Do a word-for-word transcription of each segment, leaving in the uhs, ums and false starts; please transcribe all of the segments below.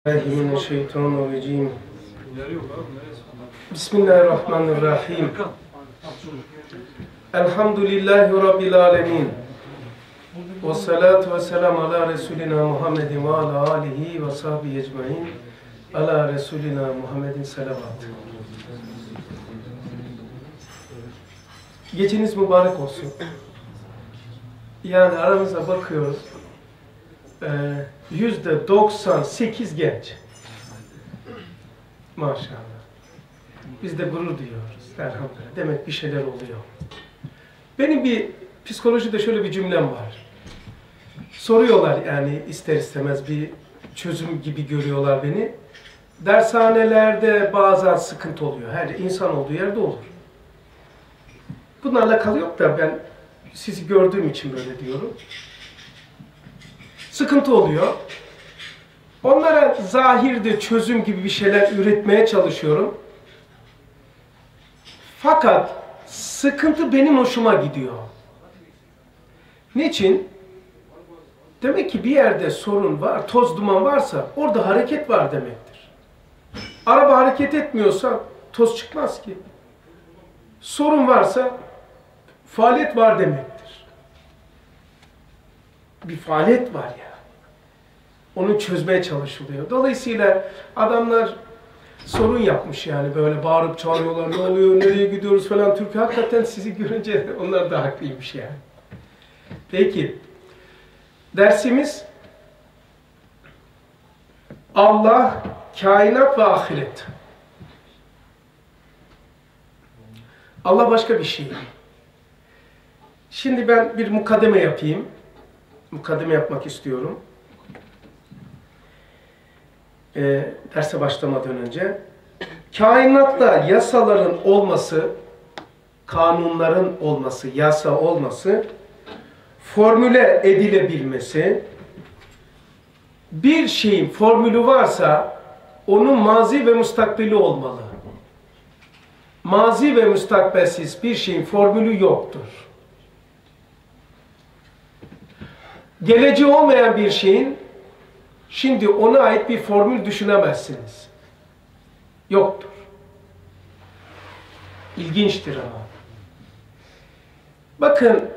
Mineşşeytanirracim. Bismillahirrahmanirrahim. Elhamdülillahi Rabbil alemin. Ve salatu ve selam ala Resulina Muhammedin ve ala alihi ve sahbihi ecmain. Ala Resulina Muhammedin selavat. Geceniz mübarek olsun. Yani aramıza bakıyoruz. Yüzde doksan sekiz genç. Maşallah. Biz de gurur duyuyoruz. Elhamdülillah. Demek bir şeyler oluyor. Benim bir psikolojide şöyle bir cümlem var. Soruyorlar yani ister istemez bir çözüm gibi görüyorlar beni. Dershanelerde bazen sıkıntı oluyor. Her insan olduğu yerde olur. Bununla alakalı yok da ben sizi gördüğüm için böyle diyorum. Sıkıntı oluyor. Onlara zahirde çözüm gibi bir şeyler üretmeye çalışıyorum. Fakat sıkıntı benim hoşuma gidiyor. Niçin? Demek ki bir yerde sorun var, toz duman varsa orada hareket var demektir. Araba hareket etmiyorsa toz çıkmaz ki. Sorun varsa faaliyet var demektir. Bir faaliyet var ya. Onu çözmeye çalışılıyor. Dolayısıyla adamlar sorun yapmış yani böyle bağırıp çağırıyorlar. Ne oluyor, nereye gidiyoruz falan. Türkiye hakikaten sizi görünce onlar da haklıymış yani. Peki. Dersimiz Allah, kainat ve ahiret. Allah başka bir şey. Şimdi ben bir mukaddeme yapayım. Mukaddeme yapmak istiyorum. E, derse başlamadan önce. Kainatta yasaların olması, kanunların olması, yasa olması, formüle edilebilmesi, bir şeyin formülü varsa onun mazi ve müstakbeli olmalı. Mazi ve müstakbelsiz bir şeyin formülü yoktur. Geleceği olmayan bir şeyin şimdi ona ait bir formül düşünemezsiniz. Yoktur. İlginçtir ama. Bakın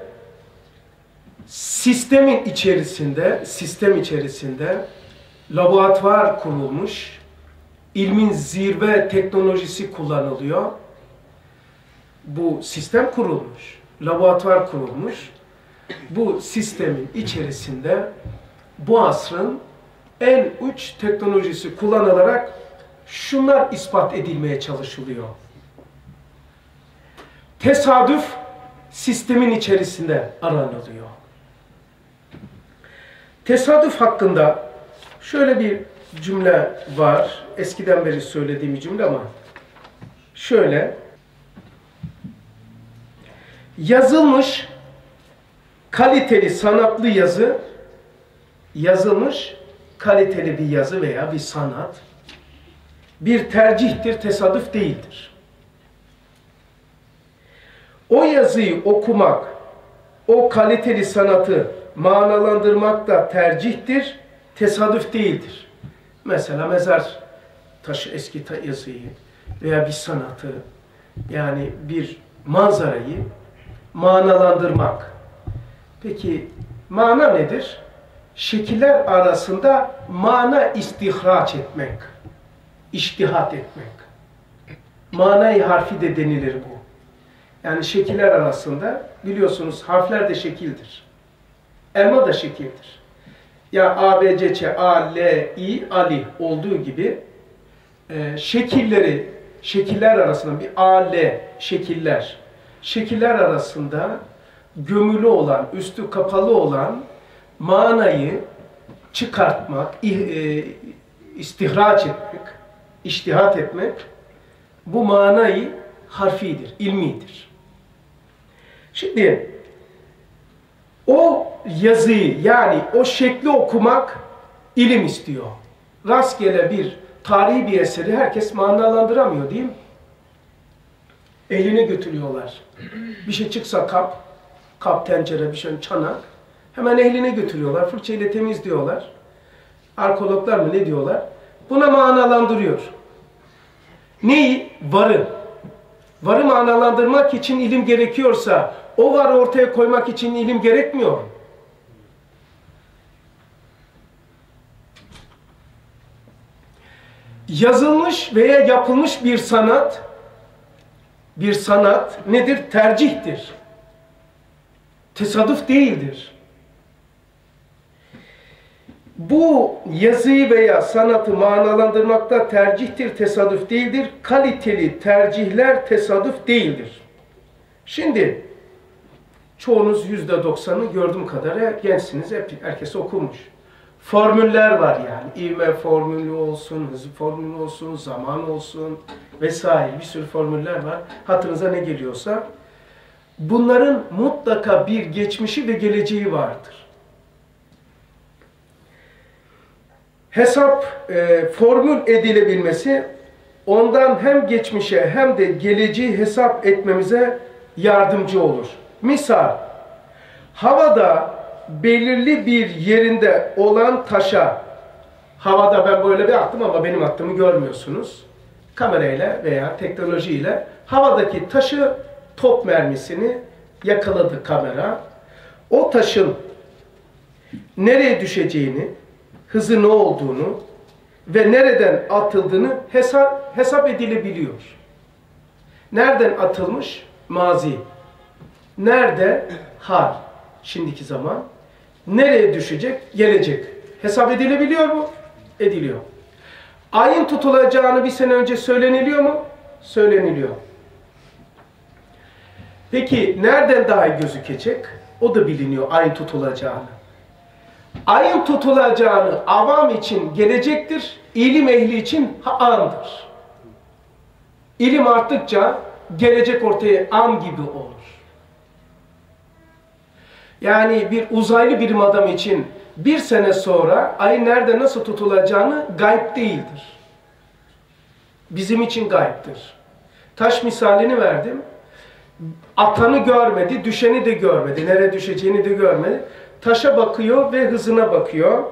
sistemin içerisinde, sistem içerisinde laboratuvar kurulmuş, ilmin zirve teknolojisi kullanılıyor. Bu sistem kurulmuş, laboratuvar kurulmuş. Bu sistemin içerisinde bu asrın en uç teknolojisi kullanılarak şunlar ispat edilmeye çalışılıyor. Tesadüf sistemin içerisinde aranılıyor. Tesadüf hakkında şöyle bir cümle var. Eskiden beri söylediğim bir cümle ama şöyle. Yazılmış kaliteli sanatlı yazı, yazılmış kaliteli bir yazı veya bir sanat bir tercihtir, tesadüf değildir. O yazıyı okumak, o kaliteli sanatı manalandırmak da tercihtir, tesadüf değildir. Mesela mezar taşı eski yazıyı veya bir sanatı, yani bir manzarayı manalandırmak. Peki mana nedir? Şekiller arasında mana istihraç etmek, içtihat etmek. Manayı harfi de denilir bu. Yani şekiller arasında biliyorsunuz harfler de şekildir. Elma da şekildir. Ya A, B, C, Ç, A, L, I, Ali olduğu gibi e, şekilleri, şekiller arasında bir A, L şekiller, şekiller arasında gömülü olan, üstü kapalı olan manayı çıkartmak, istihraç etmek, içtihat etmek, bu manayı harfidir, ilmidir. Şimdi o yazıyı yani o şekli okumak ilim istiyor. Rastgele bir tarihi bir eseri herkes manalandıramıyor değil mi? Eline götürüyorlar. Bir şey çıksa kap, kap, tencere, bir şey, çanak. Hemen ehline götürüyorlar, fırçayla temizliyorlar. Arkeologlar mı ne diyorlar? Buna manalandırıyor. Neyi? Varı. Varı manalandırmak için ilim gerekiyorsa, o varı ortaya koymak için ilim gerekmiyor. Yazılmış veya yapılmış bir sanat, bir sanat nedir? Tercihtir. Tesadüf değildir. Bu yazıyı veya sanatı manalandırmakta tercihtir, tesadüf değildir. Kaliteli tercihler tesadüf değildir. Şimdi çoğunuz yüzde doksanı gördüğüm kadarıyla gençsiniz, hep herkes okumuş. Formüller var yani. İvme formülü olsun, hız formülü olsun, zaman olsun vesaire bir sürü formüller var. Hatırınıza ne geliyorsa. Bunların mutlaka bir geçmişi ve geleceği vardır. Hesap, e, formül edilebilmesi ondan hem geçmişe hem de geleceği hesap etmemize yardımcı olur. Misal, havada belirli bir yerinde olan taşa, havada ben böyle bir attım ama benim attığımı görmüyorsunuz. Kamerayla veya teknolojiyle havadaki taşı, top mermisini yakaladı kamera. O taşın nereye düşeceğini, hızı ne olduğunu ve nereden atıldığını hesap, hesap edilebiliyor. Nereden atılmış? Mazi. Nerede? Hal. Şimdiki zaman. Nereye düşecek? Gelecek. Hesap edilebiliyor mu? Ediliyor. Ayın tutulacağını bir sene önce söyleniliyor mu? Söyleniliyor. Peki nereden daha iyi gözükecek? O da biliniyor ayın tutulacağını. Ayın tutulacağını avam için gelecektir, ilim ehli için andır. İlim arttıkça gelecek ortaya an gibi olur. Yani bir uzaylı bilim adamı için bir sene sonra ayın nerede nasıl tutulacağını gayb değildir. Bizim için gayiptir. Taş misalini verdim. Atanı görmedi, düşeni de görmedi. Nereye düşeceğini de görmedi. Taşa bakıyor ve hızına bakıyor.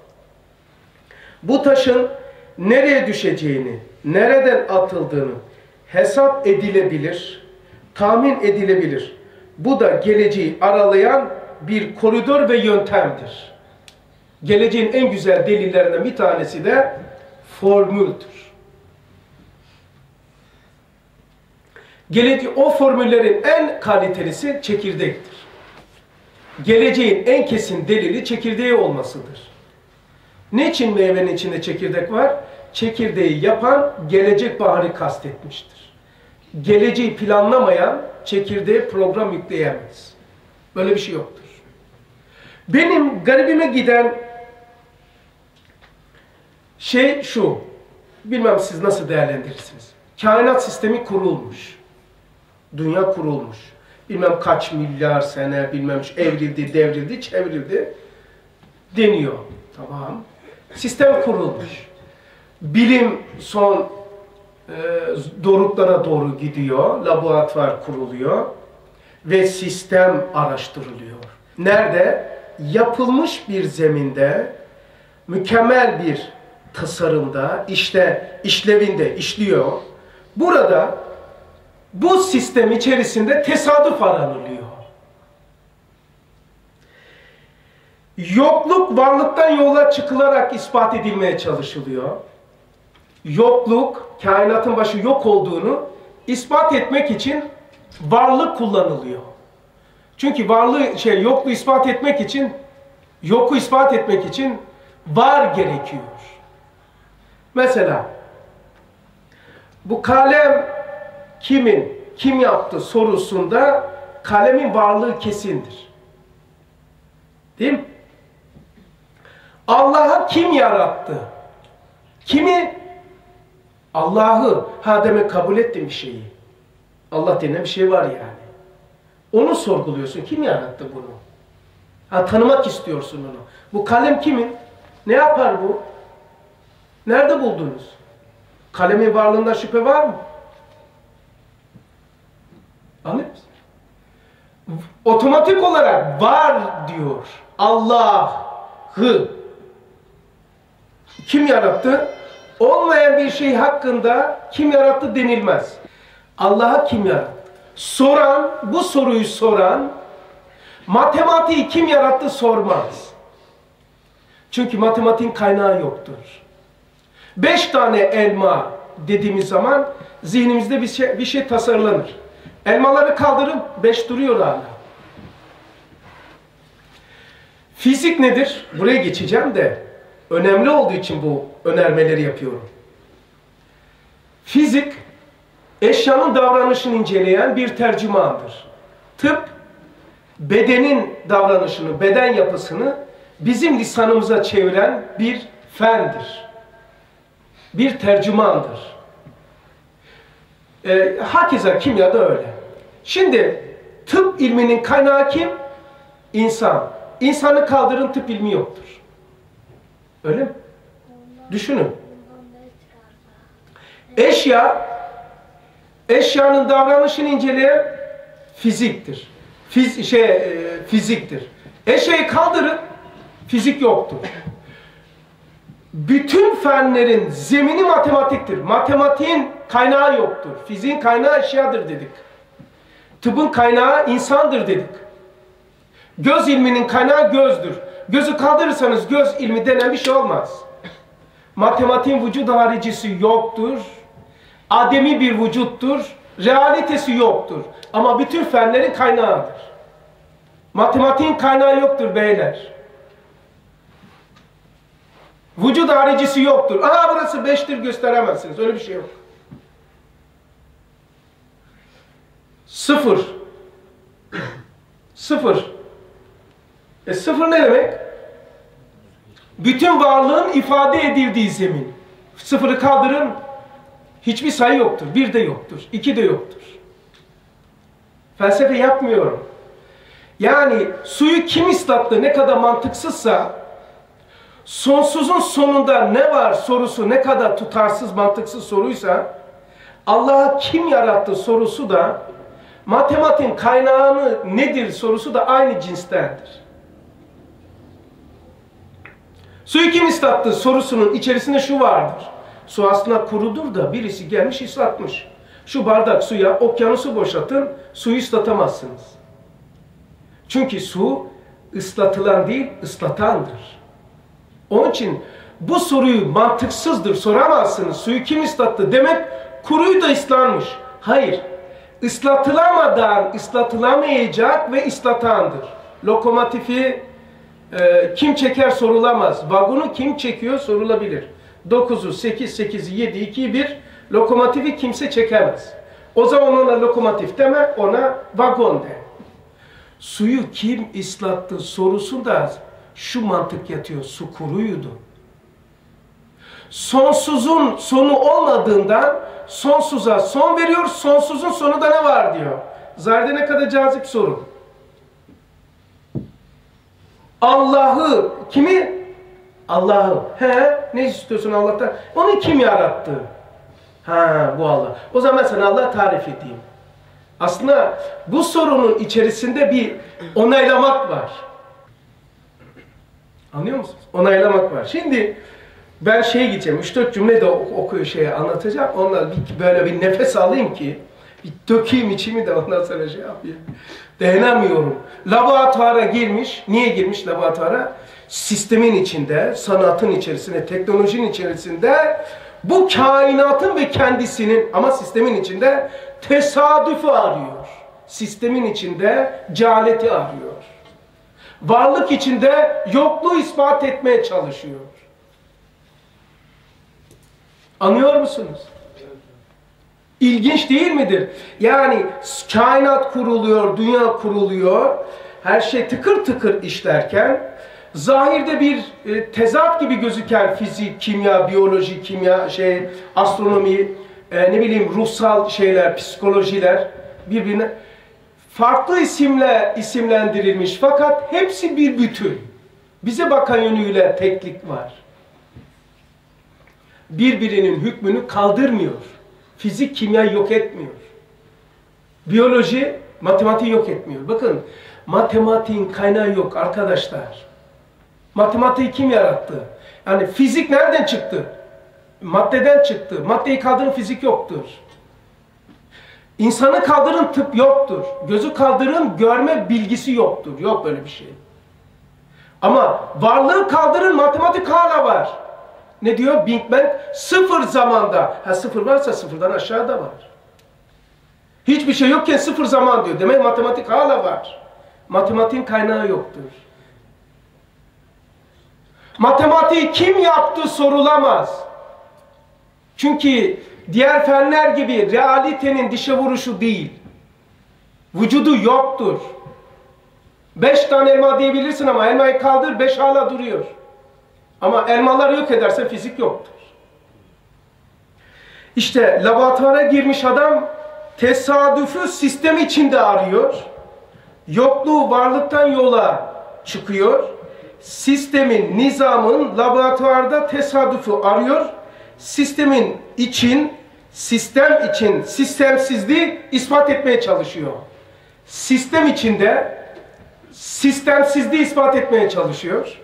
Bu taşın nereye düşeceğini, nereden atıldığını hesap edilebilir, tahmin edilebilir. Bu da geleceği aralayan bir koridor ve yöntemdir. Geleceğin en güzel delillerinden bir tanesi de formüldür. Geleceği, o formüllerin en kalitelisi çekirdektir. Geleceğin en kesin delili çekirdeği olmasıdır. Ne için meyvenin içinde çekirdek var? Çekirdeği yapan gelecek baharı kastetmiştir. Geleceği planlamayan çekirdeğe program yükleyemez. Böyle bir şey yoktur. Benim garibime giden şey şu, bilmem siz nasıl değerlendirirsiniz. Kainat sistemi kurulmuş. Dünya kurulmuş. Bilmem kaç milyar sene, bilmem evrildi, devrildi, çevrildi deniyor. Tamam. Sistem kurulmuş. Bilim son e, doruklara doğru gidiyor. Laboratuvar kuruluyor. Ve sistem araştırılıyor. Nerede? Yapılmış bir zeminde, mükemmel bir tasarımda, işte işlevinde işliyor. Burada bu sistem içerisinde tesadüf aranılıyor. Yokluk varlıktan yola çıkılarak ispat edilmeye çalışılıyor. Yokluk, kainatın başı yok olduğunu ispat etmek için varlık kullanılıyor. Çünkü varlığı, şey, yokluğu ispat etmek için, yoku ispat etmek için var gerekiyor. Mesela, bu kalem kimin, kim yaptı sorusunda kalemin varlığı kesindir. Değil mi? Allah'ı kim yarattı? Kimi? Allah'ı. Ha demek kabul ettim bir şeyi. Allah denen bir şey var yani. Onu sorguluyorsun. Kim yarattı bunu? Ha, tanımak istiyorsun onu. Bu kalem kimin? Ne yapar bu? Nerede buldunuz? Kalemin varlığında şüphe var mı? Anlıyor musun? Otomatik olarak var diyor. Allah'ı. Kim yarattı? Olmayan bir şey hakkında kim yarattı denilmez. Allah'a kim yarattı? Soran, bu soruyu soran, matematiği kim yarattı sormaz. Çünkü matematiğin kaynağı yoktur. Beş tane elma dediğimiz zaman zihnimizde bir şey, bir şey tasarlanır. Elmaları kaldırın, beş duruyor hala. Fizik nedir? Buraya geçeceğim de önemli olduğu için bu önermeleri yapıyorum. Fizik, eşyanın davranışını inceleyen bir tercümandır. Tıp, bedenin davranışını, beden yapısını bizim lisanımıza çeviren bir fendir. Bir tercümandır. E, hakeza kimya da öyle. Şimdi tıp ilminin kaynağı kim? İnsan. İnsanı kaldırın, tıp ilmi yoktur. Öyle mi? Düşünün. Eşya, eşyanın davranışını inceleyen fiziktir. Fiz, şey, e, fiziktir. Eşyayı kaldırın, fizik yoktur. Bütün fenlerin zemini matematiktir. Matematiğin kaynağı yoktur. Fiziğin kaynağı eşyadır dedik. Tıbbın kaynağı insandır dedik. Göz ilminin kaynağı gözdür. Gözü kaldırırsanız göz ilmi denen bir şey olmaz. Matematiğin vücudu haricisi yoktur. Ademi bir vücuttur. Realitesi yoktur. Ama bütün fenlerin kaynağıdır. Matematiğin kaynağı yoktur beyler. Vücut haricisi yoktur. Aa burası beştir gösteremezsiniz. Öyle bir şey yok. Sıfır. Sıfır. E sıfır ne demek? Bütün varlığın ifade edildiği zemin. Sıfırı kaldırın, hiçbir sayı yoktur. Bir de yoktur. İki de yoktur. Felsefe yapmıyorum. Yani suyu kim ıslattı ne kadar mantıksızsa, sonsuzun sonunda ne var sorusu ne kadar tutarsız, mantıksız soruysa, Allah'ı kim yarattı sorusu da, matematiğin kaynağını nedir sorusu da aynı cinstendir. Suyu kim ıslattı sorusunun içerisinde şu vardır. Su aslında kurudur da birisi gelmiş ıslatmış. Şu bardak suya okyanusu boşaltın, suyu ıslatamazsınız. Çünkü su ıslatılan değil, ıslatandır. Onun için bu soruyu mantıksızdır, soramazsınız. Suyu kim ıslattı demek, kuruyu da ıslanmış. Hayır, ıslatılamadan ıslatılamayacak ve ıslatandır. Lokomotifi e, kim çeker sorulamaz. Vagonu kim çekiyor sorulabilir. dokuzu, sekiz, sekizi, yedi, iki, bir lokomotifi kimse çekemez. O zaman ona lokomotif deme, ona vagon de. Suyu kim ıslattı sorusunda şu mantık yatıyor, su kuruydu. Sonsuzun sonu olmadığından sonsuza son veriyor, sonsuzun sonu da ne var diyor. Zahirde ne kadar cazip soru. Allah'ı, kimi? Allah'ı. He, ne istiyorsun Allah'tan? Onu kim yarattı? Ha, bu Allah. O zaman ben sana Allah'ı tarif edeyim. Aslında bu sorunun içerisinde bir onaylamak var. Anlıyor musunuz? Onaylamak var. Şimdi ben şeye gideceğim. üç dört cümle de okuyor şeye anlatacağım. Ondan bir, böyle bir nefes alayım ki bir dökeyim içimi de ondan sonra şey yapayım. Dayanamıyorum. Laboratuvara girmiş. Niye girmiş laboratuvara? Sistemin içinde, sanatın içerisinde, teknolojinin içerisinde bu kainatın ve kendisinin ama sistemin içinde tesadüfü arıyor. Sistemin içinde cehaleti arıyor. Varlık içinde yokluğu ispat etmeye çalışıyor. Anlıyor musunuz? İlginç değil midir? Yani kainat kuruluyor, dünya kuruluyor, her şey tıkır tıkır işlerken, zahirde bir e, tezat gibi gözüken fizik, kimya, biyoloji, kimya, şey, astronomi, e, ne bileyim ruhsal şeyler, psikolojiler birbirine farklı isimle isimlendirilmiş fakat hepsi bir bütün. Bize bakan yönüyle teklik var. Birbirinin hükmünü kaldırmıyor. Fizik, kimya yok etmiyor. Biyoloji, matematiği yok etmiyor. Bakın, matematiğin kaynağı yok arkadaşlar. Matematiği kim yarattı? Yani fizik nereden çıktı? maddeden çıktı. Maddeyi kaldırın fizik yoktur. İnsanı kaldırın tıp yoktur. Gözü kaldırın görme bilgisi yoktur. Yok böyle bir şey. Ama varlığı kaldırın matematik hala var. Ne diyor? Big Bang sıfır zamanda. Ha sıfır varsa sıfırdan aşağıda var. Hiçbir şey yokken sıfır zaman diyor. Demek matematik hala var. Matematiğin kaynağı yoktur. Matematiği kim yaptı sorulamaz. Çünkü diğer fenler gibi realitenin dişe vuruşu değil. Vücudu yoktur. Beş tane elma diyebilirsin ama elmayı kaldır, beş hala duruyor. Ama elmaları yok ederse fizik yoktur. İşte laboratuvara girmiş adam tesadüfü sistem içinde arıyor. Yokluğu varlıktan yola çıkıyor. Sistemin, nizamın laboratuvarda tesadüfü arıyor. Sistemin için, sistem için sistemsizliği ispat etmeye çalışıyor. Sistem içinde sistemsizliği ispat etmeye çalışıyor.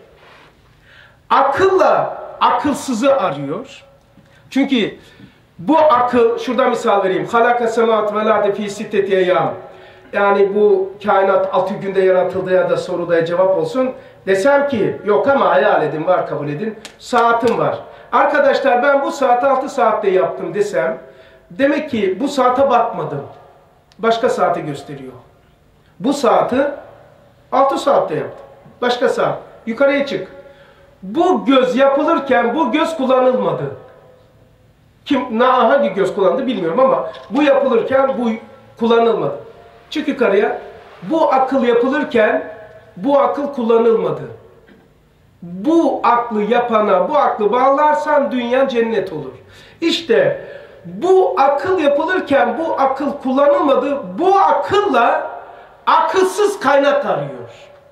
Akılla akılsızı arıyor. Çünkü bu akıl, şurada misal vereyim. Halaka semavat vel arde fi sitteti eyyam. Yani bu kainat altı günde yaratıldı ya da soruda cevap olsun. Desem ki yok ama hayal edin, var kabul edin. Saatim var. Arkadaşlar ben bu saati altı saatte yaptım desem, demek ki bu saate bakmadım. Başka saate gösteriyor. Bu saati altı saatte yaptım. Başka saat. Yukarıya çık. Bu göz yapılırken bu göz kullanılmadı. Kim, na, hangi göz kullandı bilmiyorum ama bu yapılırken bu kullanılmadı. Çık yukarıya. Bu akıl yapılırken bu akıl kullanılmadı. Bu aklı yapana bu aklı bağlarsan dünya cennet olur. İşte bu akıl yapılırken bu akıl kullanılmadı. Bu akılla akılsız kaynak arıyor.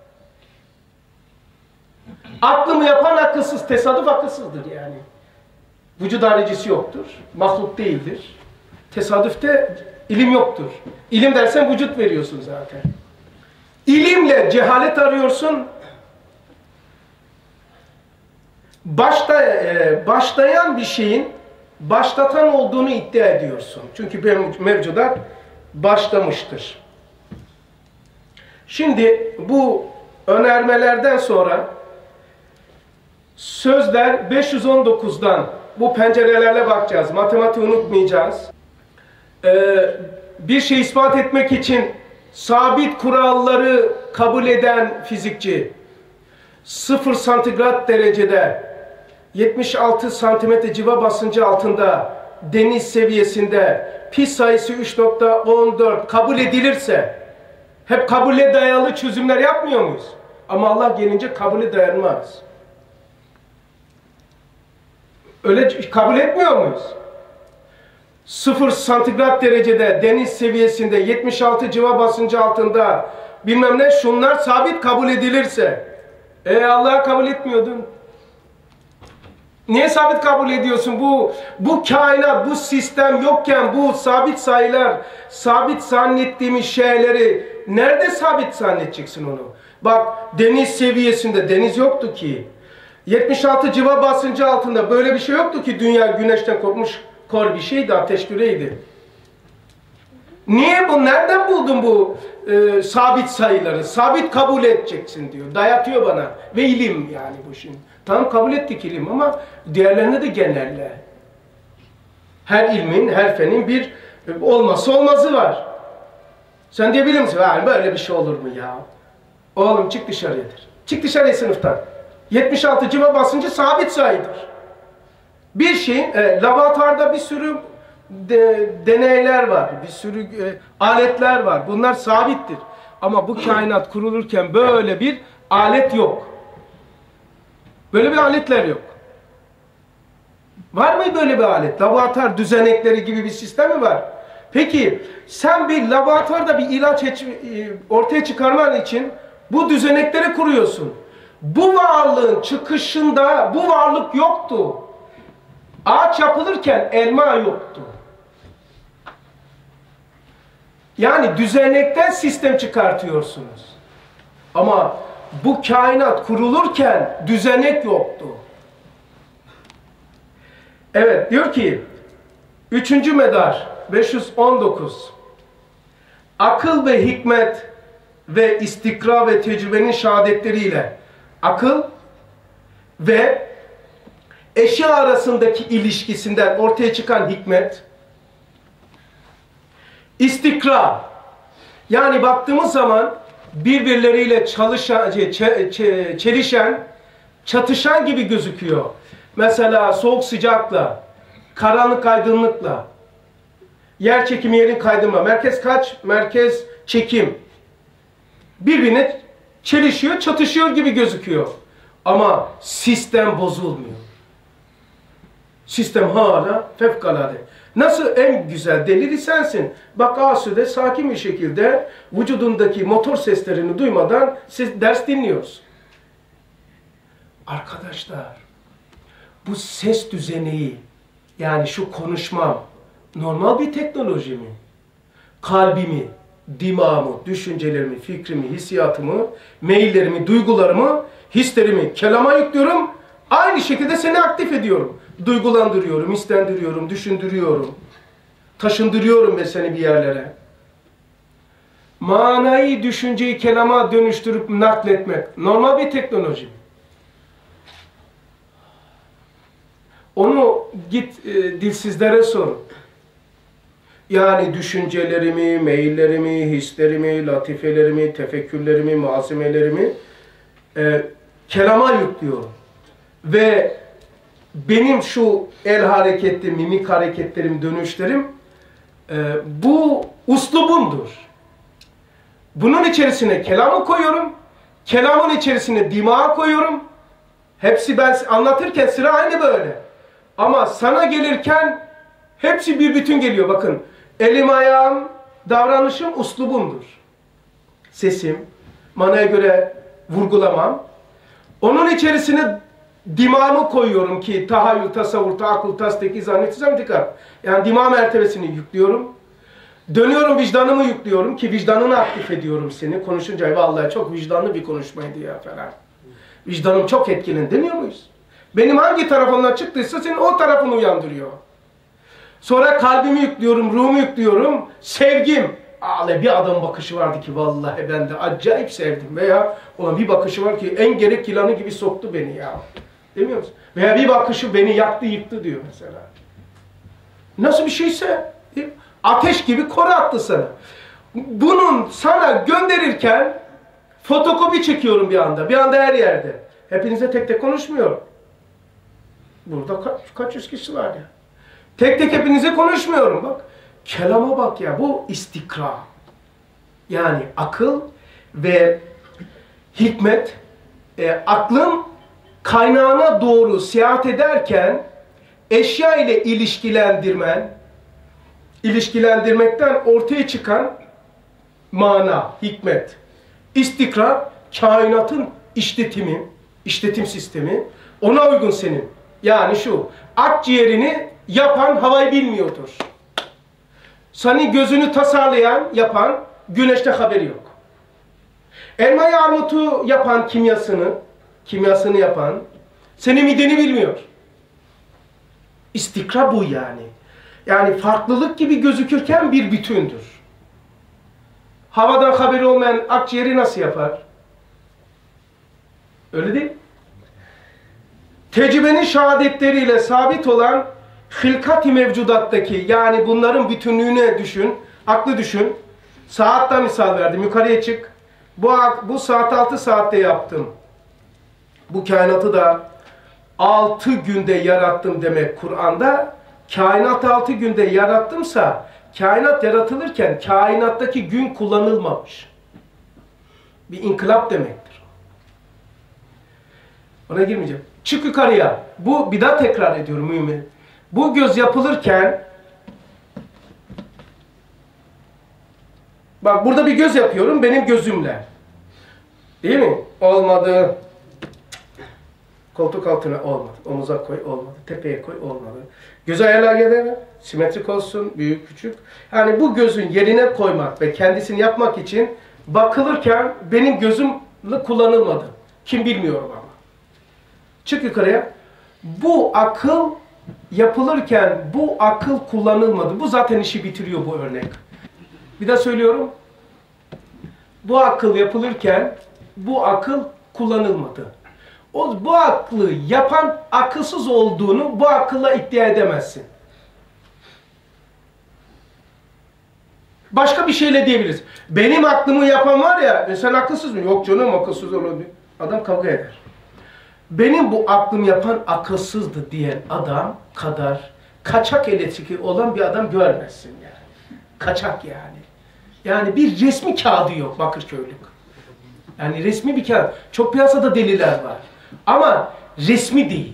Aklımı yapan akılsız, tesadüf akılsızdır yani. Vücut haricisi yoktur, mahluk değildir. Tesadüfte ilim yoktur. İlim dersen vücut veriyorsun zaten. İlimle cehalet arıyorsun. Başta, e, başlayan bir şeyin başlatan olduğunu iddia ediyorsun. Çünkü mevcudat başlamıştır. Şimdi bu önermelerden sonra sözler beş yüz on dokuzdan bu pencerelerle bakacağız. Matematiği unutmayacağız. Ee, bir şey ispat etmek için sabit kuralları kabul eden fizikçi sıfır santigrat derecede yetmiş altı santimetre civa basıncı altında deniz seviyesinde pi sayısı üç nokta on dört kabul edilirse hep kabule dayalı çözümler yapmıyor muyuz? Ama Allah gelince kabule dayanmaz. Öyle kabul etmiyor muyuz? sıfır santigrat derecede deniz seviyesinde yetmiş altı civa basıncı altında bilmem ne şunlar sabit kabul edilirse e Allah'a kabul etmiyordun. Niye sabit kabul ediyorsun? Bu bu kainat, bu sistem yokken bu sabit sayılar, sabit zannettiğimiz şeyleri nerede sabit zannedeceksin onu? Bak deniz seviyesinde deniz yoktu ki. yetmiş altı civa basıncı altında böyle bir şey yoktu ki, dünya güneşten kopmuş kor bir şeydi, ateş küreydi. Niye bu? Nereden buldun bu e, sabit sayıları? Sabit kabul edeceksin diyor. Dayatıyor bana. Ve ilim yani bu şimdi. Tamam kabul ettik ilim ama diğerlerini de genelle. Her ilmin, her fenin bir olmazsa olmazı var. Sen diyebilir misin? Yani böyle bir şey olur mu ya? Oğlum çık dışarıyadır. Çık dışarıya sınıftan. yetmiş altı civa basıncı sabit sayıdır. Bir şeyin, e, laboratuvarda bir sürü de, deneyler var, bir sürü e, aletler var. Bunlar sabittir. Ama bu kainat kurulurken böyle bir alet yok. Böyle bir aletler yok. Var mı böyle bir alet? Laboratuvar düzenekleri gibi bir sistem mi var? Peki sen bir laboratuvarda bir ilaç ortaya çıkarman için bu düzenekleri kuruyorsun. Bu varlığın çıkışında bu varlık yoktu. Ağaç yapılırken elma yoktu. Yani düzenekten sistem çıkartıyorsunuz. Ama bu kainat kurulurken düzenek yoktu. Evet, diyor ki üçüncü medar beş yüz on dokuz. Akıl ve hikmet ve istikra ve tecrübenin şehadetleriyle akıl ve eşya arasındaki ilişkisinden ortaya çıkan hikmet, istikra, yani baktığımız zaman birbirleriyle çalışan, çelişen, çatışan gibi gözüküyor. Mesela soğuk sıcakla, karanlık aydınlıkla, yer çekimi yerin kaydırma. Merkez kaç? Merkez çekim. Birbirine çelişiyor, çatışıyor gibi gözüküyor. Ama sistem bozulmuyor. Sistem hala fevkalade. Nasıl en güzel delili sensin. Bak Asude sakin bir şekilde vücudundaki motor seslerini duymadan siz ders dinliyoruz. Arkadaşlar, bu ses düzeneyi, yani şu konuşmam normal bir teknoloji mi? Kalbimi, dimağımı, düşüncelerimi, fikrimi, hissiyatımı, meyillerimi, duygularımı, hislerimi kelama yüklüyorum. Aynı şekilde seni aktif ediyorum. Duygulandırıyorum, hislendiriyorum, düşündürüyorum. Taşındırıyorum ben seni bir yerlere. Manayı, düşünceyi kelama dönüştürüp nakletmek normal bir teknoloji mi? Onu git e, dilsizlere sorun. Yani düşüncelerimi, meyillerimi, hislerimi, latifelerimi, tefekkürlerimi, malzemelerimi e, kelama yüklüyorum. Ve benim şu el hareketlerim, mimik hareketlerim, dönüşlerim e, bu uslubumdur. Bunun içerisine kelamı koyuyorum. Kelamın içerisine dimağı koyuyorum. Hepsi ben anlatırken sıra aynı böyle. Ama sana gelirken hepsi bir bütün geliyor. Bakın, elim, ayağım, davranışım uslubumdur. Sesim, manaya göre vurgulamam. Onun içerisine dimağımı koyuyorum ki tahayyül, tasavvur, taakul, tasdik, zannet, dikkat. Yani dimağ mertebesini yüklüyorum. Dönüyorum, vicdanımı yüklüyorum ki vicdanını aktif ediyorum seni. Konuşunca vallahi çok vicdanlı bir konuşmaydı ya falan. Vicdanım çok etkilendi demiyor muyuz? Benim hangi tarafımdan çıktıysa senin o tarafını uyandırıyor. Sonra kalbimi yüklüyorum, ruhumu yüklüyorum, sevgim. Ağla bir adam bakışı vardı ki vallahi ben de acayip sevdim. Veya olan bir bakışı var ki en gerek yılanı gibi soktu beni ya. Demiyor musun? Veya bir bakışı beni yaktı yıktı diyor mesela. Nasıl bir şeyse ateş gibi kora attı sana. Bunun sana gönderirken fotokopi çekiyorum bir anda. Bir anda her yerde. Hepinize tek tek konuşmuyorum. Burada kaç, kaç yüz kişi var ya. Tek tek hepinize konuşmuyorum bak. Kelama bak ya, bu istikra. Yani akıl ve hikmet, e, aklın kaynağına doğru seyahat ederken eşya ile ilişkilendirmen, ilişkilendirmekten ortaya çıkan mana, hikmet, istikrar, kainatın işletimi, işletim sistemi, ona uygun senin. Yani şu, akciğerini yapan havayı bilmiyordur. Seni gözünü tasarlayan, yapan, güneşte haberi yok. Elmayı armutu yapan kimyasını, kimyasını yapan, senin mideni bilmiyor. İstikrar bu yani. Yani farklılık gibi gözükürken bir bütündür. Havadan haberi olmayan akciğeri nasıl yapar? Öyle değil. Tecrübenin şehadetleriyle sabit olan hilkat-i mevcudattaki, yani bunların bütünlüğüne düşün, aklı düşün. Saatten misal verdim, yukarıya çık. Bu, bu saat altı saatte yaptım. Bu kainatı da altı günde yarattım demek Kur'an'da. Kainat altı günde yarattımsa, kainat yaratılırken kainattaki gün kullanılmamış. Bir inkılap demektir. Ona girmeyeceğim. Çık yukarıya. Bu bir daha tekrar ediyorum mümin. Bu göz yapılırken, bak burada bir göz yapıyorum benim gözümle. Değil mi? Olmadı. Koltuk altına olmadı. Omuza koy olmadı. Tepeye koy olmadı. Göz ayarlar gelir. Simetrik olsun. Büyük küçük. Yani bu gözün yerine koymak ve kendisini yapmak için bakılırken benim gözüm kullanılmadı. Kim bilmiyorum ama. Çık yukarıya. Bu akıl yapılırken bu akıl kullanılmadı. Bu zaten işi bitiriyor bu örnek. Bir daha söylüyorum. Bu akıl yapılırken bu akıl kullanılmadı. O, bu aklı yapan akılsız olduğunu bu akılla iddia edemezsin. Başka bir şeyle diyebiliriz. Benim aklımı yapan var ya, e sen akılsız mı? Yok canım, akılsız olur. Adam kavga eder. Benim bu aklım yapan akılsızdı diyen adam kadar kaçak elektrikli olan bir adam görmezsin yani. Kaçak yani. Yani bir resmi kağıdı yok Bakırköylük. Yani resmi bir kağıt. Çok piyasada deliler var. Ama resmi değil.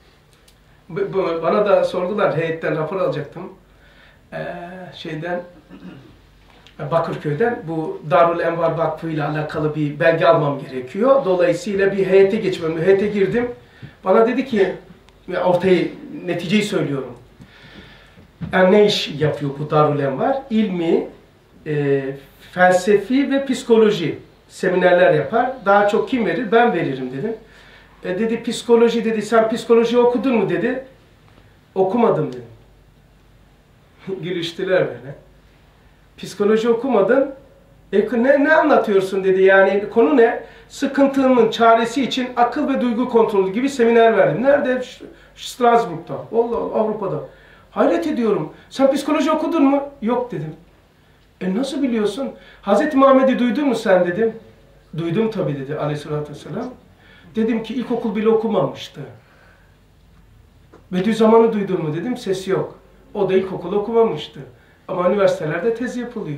Bana da sordular, heyetten rapor alacaktım. Ee, şeyden, Bakırköy'den bu Darül Envar Vakfı ile alakalı bir belge almam gerekiyor. Dolayısıyla bir heyete geçmem. Heyete girdim. Bana dedi ki, ortaya neticeyi söylüyorum. Yani ne iş yapıyor bu Darül Envar? İlmi, e, felsefi ve psikoloji seminerler yapar. Daha çok kim verir? Ben veririm dedim. E dedi psikoloji dedi. Sen psikoloji okudun mu dedi. Okumadım dedim. Gülüştüler böyle. Psikoloji okumadın. E, ne, ne anlatıyorsun dedi. Yani konu ne? Sıkıntının çaresi için akıl ve duygu kontrolü gibi seminer verdim. Nerede? Strasbourg'da. Allah Avrupa'da. Hayret ediyorum. Sen psikoloji okudun mu? Yok dedim. E nasıl biliyorsun? Hazreti Muhammed'i duydun mu sen dedim. Duydum tabii dedi aleyhissalatü vesselam. Dedim ki ilkokul bile okumamıştı. Bediüzzaman'ı duydun mu dedim. Ses yok. O da ilkokul okumamıştı. Ama üniversitelerde tez yapılıyor.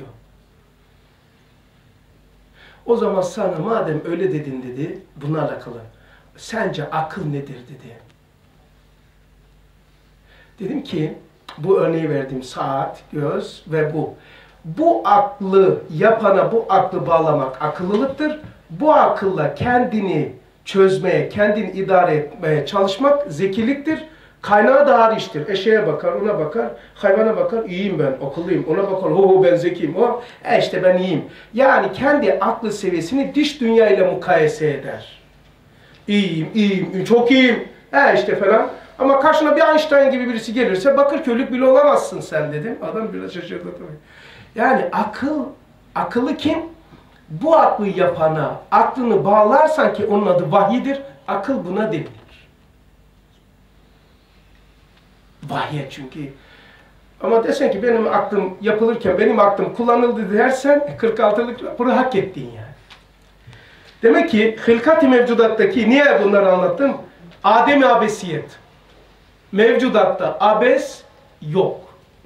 O zaman sana madem öyle dedin dedi, bununla alakalı. Sence akıl nedir dedi. Dedim ki, bu örneği verdiğim saat, göz ve bu. Bu aklı yapana bu aklı bağlamak akıllılıktır. Bu akılla kendini çözmeye, kendini idare etmeye çalışmak zekiliktir. Kaynağı da hariçtir. Eşeğe bakar, ona bakar, hayvana bakar, iyiyim ben, akıllıyım. Ona bakar, ho ben zekiyim, o, e işte ben iyiyim. Yani kendi aklı seviyesini dış dünya ile mukayese eder. İyiyim, iyiyim, çok iyiyim, e işte falan. Ama karşına bir Einstein gibi birisi gelirse Bakırköylük bile olamazsın sen dedim. Adam biraz şaşırdı tabii. Yani akıl, akıllı kim? Bu aklı yapana, aklını bağlarsan ki onun adı vahiydir, akıl buna denilir. Vahiy çünkü. Ama desen ki benim aklım yapılırken benim aklım kullanıldı dersen kırk altılık raporu hak ettin yani. Demek ki hılkat-ı mevcudattaki niye bunları anlattım? Adem-i abesiyet. Mevcudatta abes yok.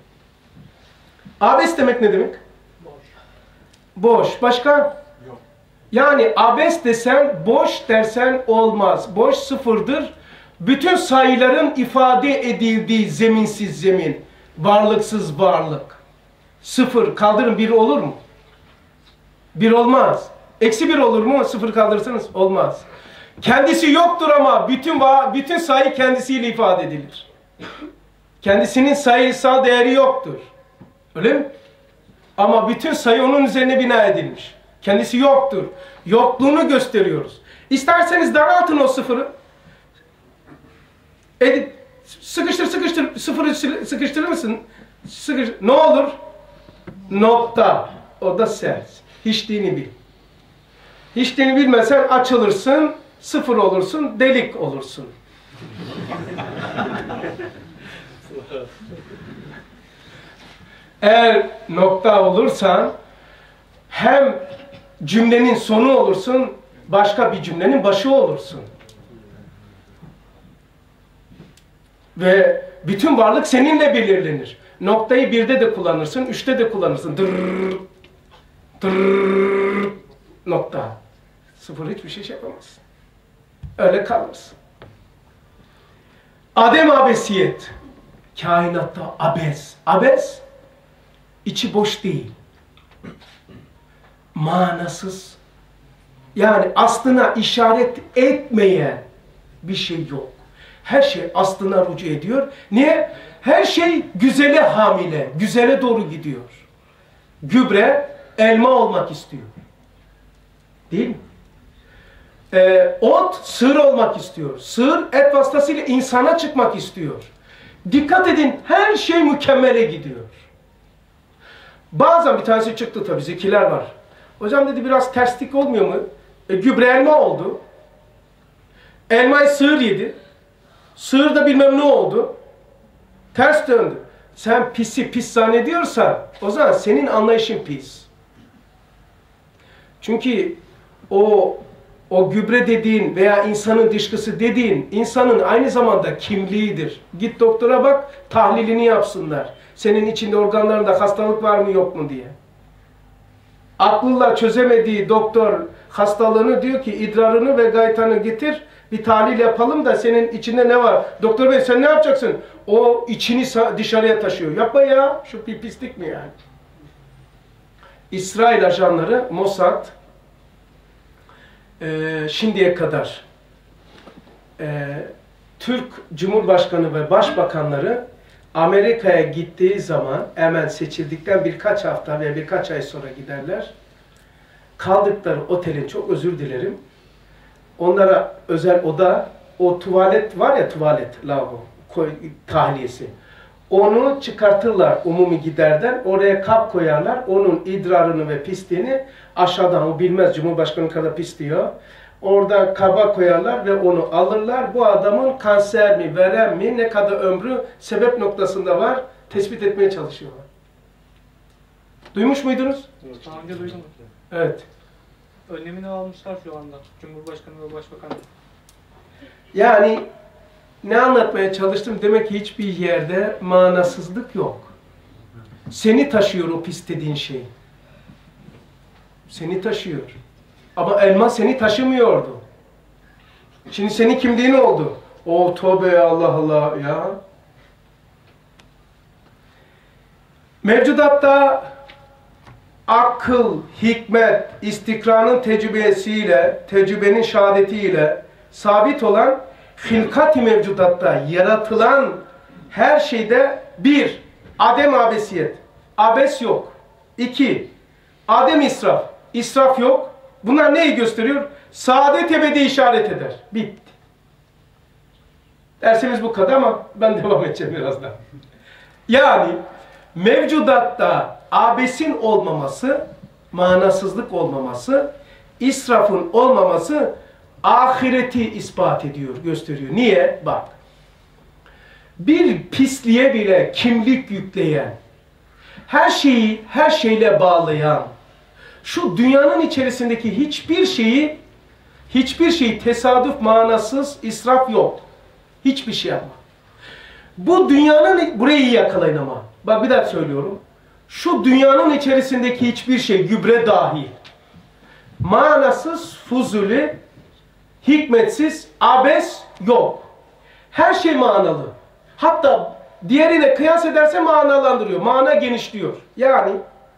Abes demek ne demek? Boş. Boş. Başka? Yok. Yani abes desen, boş dersen olmaz. Boş sıfırdır. Bütün sayıların ifade edildiği zeminsiz zemin. Varlıksız varlık. Sıfır. Kaldırın bir olur mu? Bir olmaz. Eksi bir olur mu? Sıfır kaldırırsanız olmaz. Kendisi yoktur ama bütün bütün sayı kendisiyle ifade edilir. Kendisinin sayısal değeri yoktur. Öyle mi? Ama bütün sayı onun üzerine bina edilmiş. Kendisi yoktur. Yokluğunu gösteriyoruz. İsterseniz daraltın o sıfırı. Edip, sıkıştır sıkıştır. Sıfırı sıkıştırır mısın? Sıkıştır. Ne olur? Nokta. O da sen. Hiçliğini bil. Hiçliğini bilmesen açılırsın, sıfır olursun, delik olursun. Eğer nokta olursan hem cümlenin sonu olursun, başka bir cümlenin başı olursun. Ve bütün varlık seninle belirlenir. Noktayı birde de kullanırsın, üçte de kullanırsın. Dırrrr, dırrrr, nokta. Sıfır hiçbir şey yapamazsın. Öyle kalırsın. Adem abesiyet. Kainatta abes. Abes, içi boş değil. Manasız. Yani aslına işaret etmeyen bir şey yok. Her şey aslına rücu ediyor. Niye? Her şey güzele hamile, güzele doğru gidiyor. Gübre, elma olmak istiyor. Değil mi? Ee, ot, sığır olmak istiyor. Sığır, et vasıtasıyla insana çıkmak istiyor. Dikkat edin, her şey mükemmele gidiyor. Bazen bir tanesi çıktı tabii, zekiler var. Hocam dedi biraz terslik olmuyor mu? E, gübre elma oldu. Elmayı sığır yedi. Sığır da bilmem ne oldu. Ters döndü. Sen pisi pis zannediyorsan o zaman senin anlayışın pis. Çünkü o o gübre dediğin veya insanın dışkısı dediğin insanın aynı zamanda kimliğidir. Git doktora bak, tahlilini yapsınlar. Senin içinde organlarında hastalık var mı yok mu diye. Aklıyla çözemediği doktor hastalığını diyor ki idrarını ve gaytanı getir, bir tahlil yapalım da senin içinde ne var? Doktor bey sen ne yapacaksın? O içini dışarıya taşıyor. Yapma ya, şu bir pislik mi yani? İsrail ajanları, Mossad, e, şimdiye kadar e, Türk Cumhurbaşkanı ve Başbakanları Amerika'ya gittiği zaman hemen seçildikten birkaç hafta veya birkaç ay sonra giderler. Kaldıkları otelin, çok özür dilerim, onlara özel oda, o tuvalet var ya, tuvalet, lavabo, tahliyesi. Onu çıkartırlar umumi giderden, oraya kap koyarlar, onun idrarını ve pisliğini aşağıdan, o bilmez Cumhurbaşkanı kadar pis diyor. Orada kaba koyarlar ve onu alırlar. Bu adamın kanser mi, verem mi, ne kadar ömrü, sebep noktasında var, tespit etmeye çalışıyorlar. Duymuş muydunuz? Daha önce duydum. Evet. Önlemini almışlar şu anda. Cumhurbaşkanı ve Başbakanı. Yani ne anlatmaya çalıştım? Demek ki hiçbir yerde manasızlık yok. Seni taşıyor o pis dediğin şey. Seni taşıyor. Ama elma seni taşımıyordu. Şimdi senin kimliğin oldu. O tövbe Allah Allah ya. Mevcudatta akıl, hikmet, istikranın tecrübesiyle, tecrübenin şehadetiyle sabit olan hilkat-i mevcudatta yaratılan her şeyde bir, adem abesiyet. Abes yok. İki, adem israf. İsraf yok. Bunlar neyi gösteriyor? Saadet ebedi işaret eder. Bitti. Dersimiz bu kadar ama ben devam edeceğim birazdan. Yani mevcudatta abesin olmaması, manasızlık olmaması, israfın olmaması ahireti ispat ediyor, gösteriyor. Niye? Bak. Bir pisliğe bile kimlik yükleyen, her şeyi her şeyle bağlayan, şu dünyanın içerisindeki hiçbir şeyi, hiçbir şeyi tesadüf, manasız, israf yok. Hiçbir şey yapma. Bu dünyanın, burayı iyi yakalayın ama. Bak bir daha söylüyorum. Şu dünyanın içerisindeki hiçbir şey, gübre dahil, manasız, fuzuli, hikmetsiz, abes yok. Her şey manalı. Hatta diğerine kıyas ederse manalandırıyor. Mana genişliyor. Yani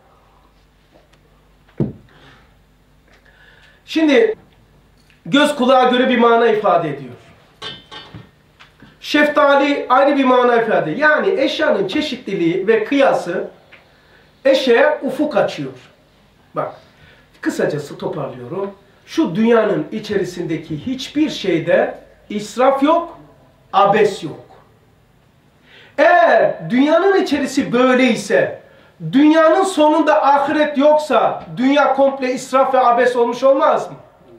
şimdi göz kulağa göre bir mana ifade ediyor. Şeftali ayrı bir mana ifade ediyor. Yani eşyanın çeşitliliği ve kıyası eşeğe ufuk açıyor. Bak, kısacası toparlıyorum. Şu dünyanın içerisindeki hiçbir şeyde israf yok, abes yok. Eğer dünyanın içerisi böyleyse, dünyanın sonunda ahiret yoksa, dünya komple israf ve abes olmuş olmaz mı?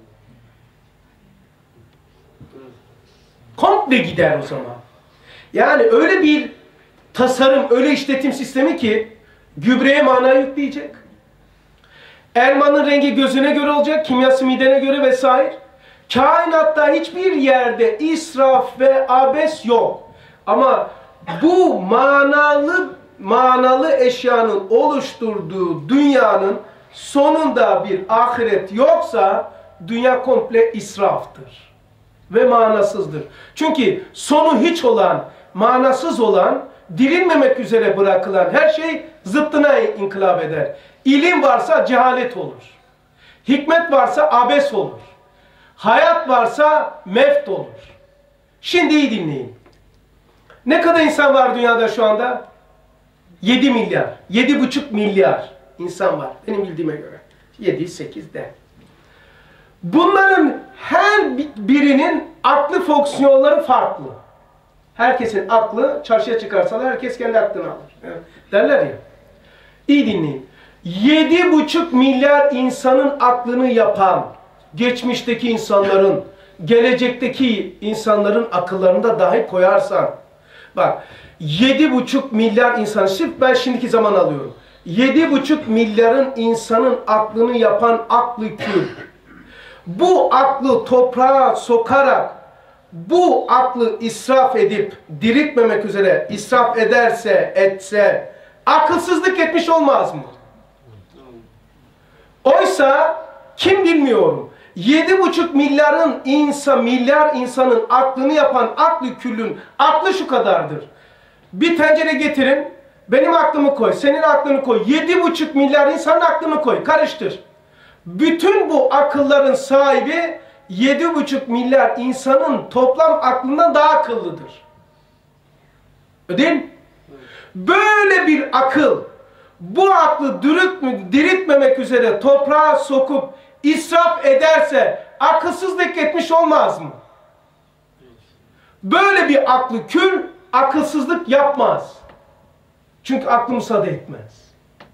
Komple gider o zaman. Yani öyle bir tasarım, öyle işletim sistemi ki, gübreye mana yükleyecek. Elmanın rengi gözüne göre olacak, kimyası midene göre vesaire. Kainatta hiçbir yerde israf ve abes yok. Ama bu manalı manalı eşyanın oluşturduğu dünyanın sonunda bir ahiret yoksa dünya komple israftır ve manasızdır. Çünkü sonu hiç olan, manasız olan, dirilmemek üzere bırakılan her şey zıttına inkılap eder. İlim varsa cehalet olur. Hikmet varsa abes olur. Hayat varsa meft olur. Şimdi iyi dinleyin. Ne kadar insan var dünyada şu anda? yedi milyar. yedi buçuk milyar insan var. Benim bildiğime göre. yedi sekizde. Bunların her birinin aklı fonksiyonları farklı. Herkesin aklı, çarşıya çıkarsalar herkes kendi aklını alır. Yani derler ya. İyi dinleyin. Yedi buçuk milyar insanın aklını yapan, geçmişteki insanların, gelecekteki insanların akıllarını da dahi koyarsan, bak, yedi buçuk milyar insan, sırf ben şimdiki zaman alıyorum. Yedi buçuk milyarın insanın aklını yapan aklı kül. Bu aklı toprağa sokarak, bu aklı israf edip, diriltmemek üzere israf ederse, etse, akılsızlık etmiş olmaz mı? Oysa, kim bilmiyorum, yedi buçuk milyarın insan, milyar insanın aklını yapan aklı küllün, aklı şu kadardır. Bir tencere getirin, benim aklımı koy, senin aklını koy, yedi buçuk milyar insanın aklını koy, karıştır. Bütün bu akılların sahibi yedi buçuk milyar insanın toplam aklından daha akıllıdır. Değil mi? Böyle bir akıl, bu aklı diriltmemek üzere toprağa sokup israf ederse akılsızlık etmiş olmaz mı? Böyle bir aklı kül akılsızlık yapmaz. Çünkü aklı müsaade etmez.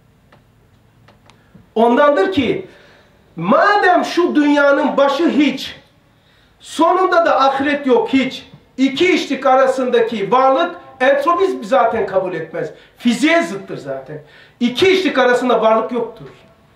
Ondandır ki madem şu dünyanın başı hiç, sonunda da ahiret yok hiç, iki içlik arasındaki varlık entropi zaten kabul etmez. Fiziğe zıttır zaten. İki içlik arasında varlık yoktur.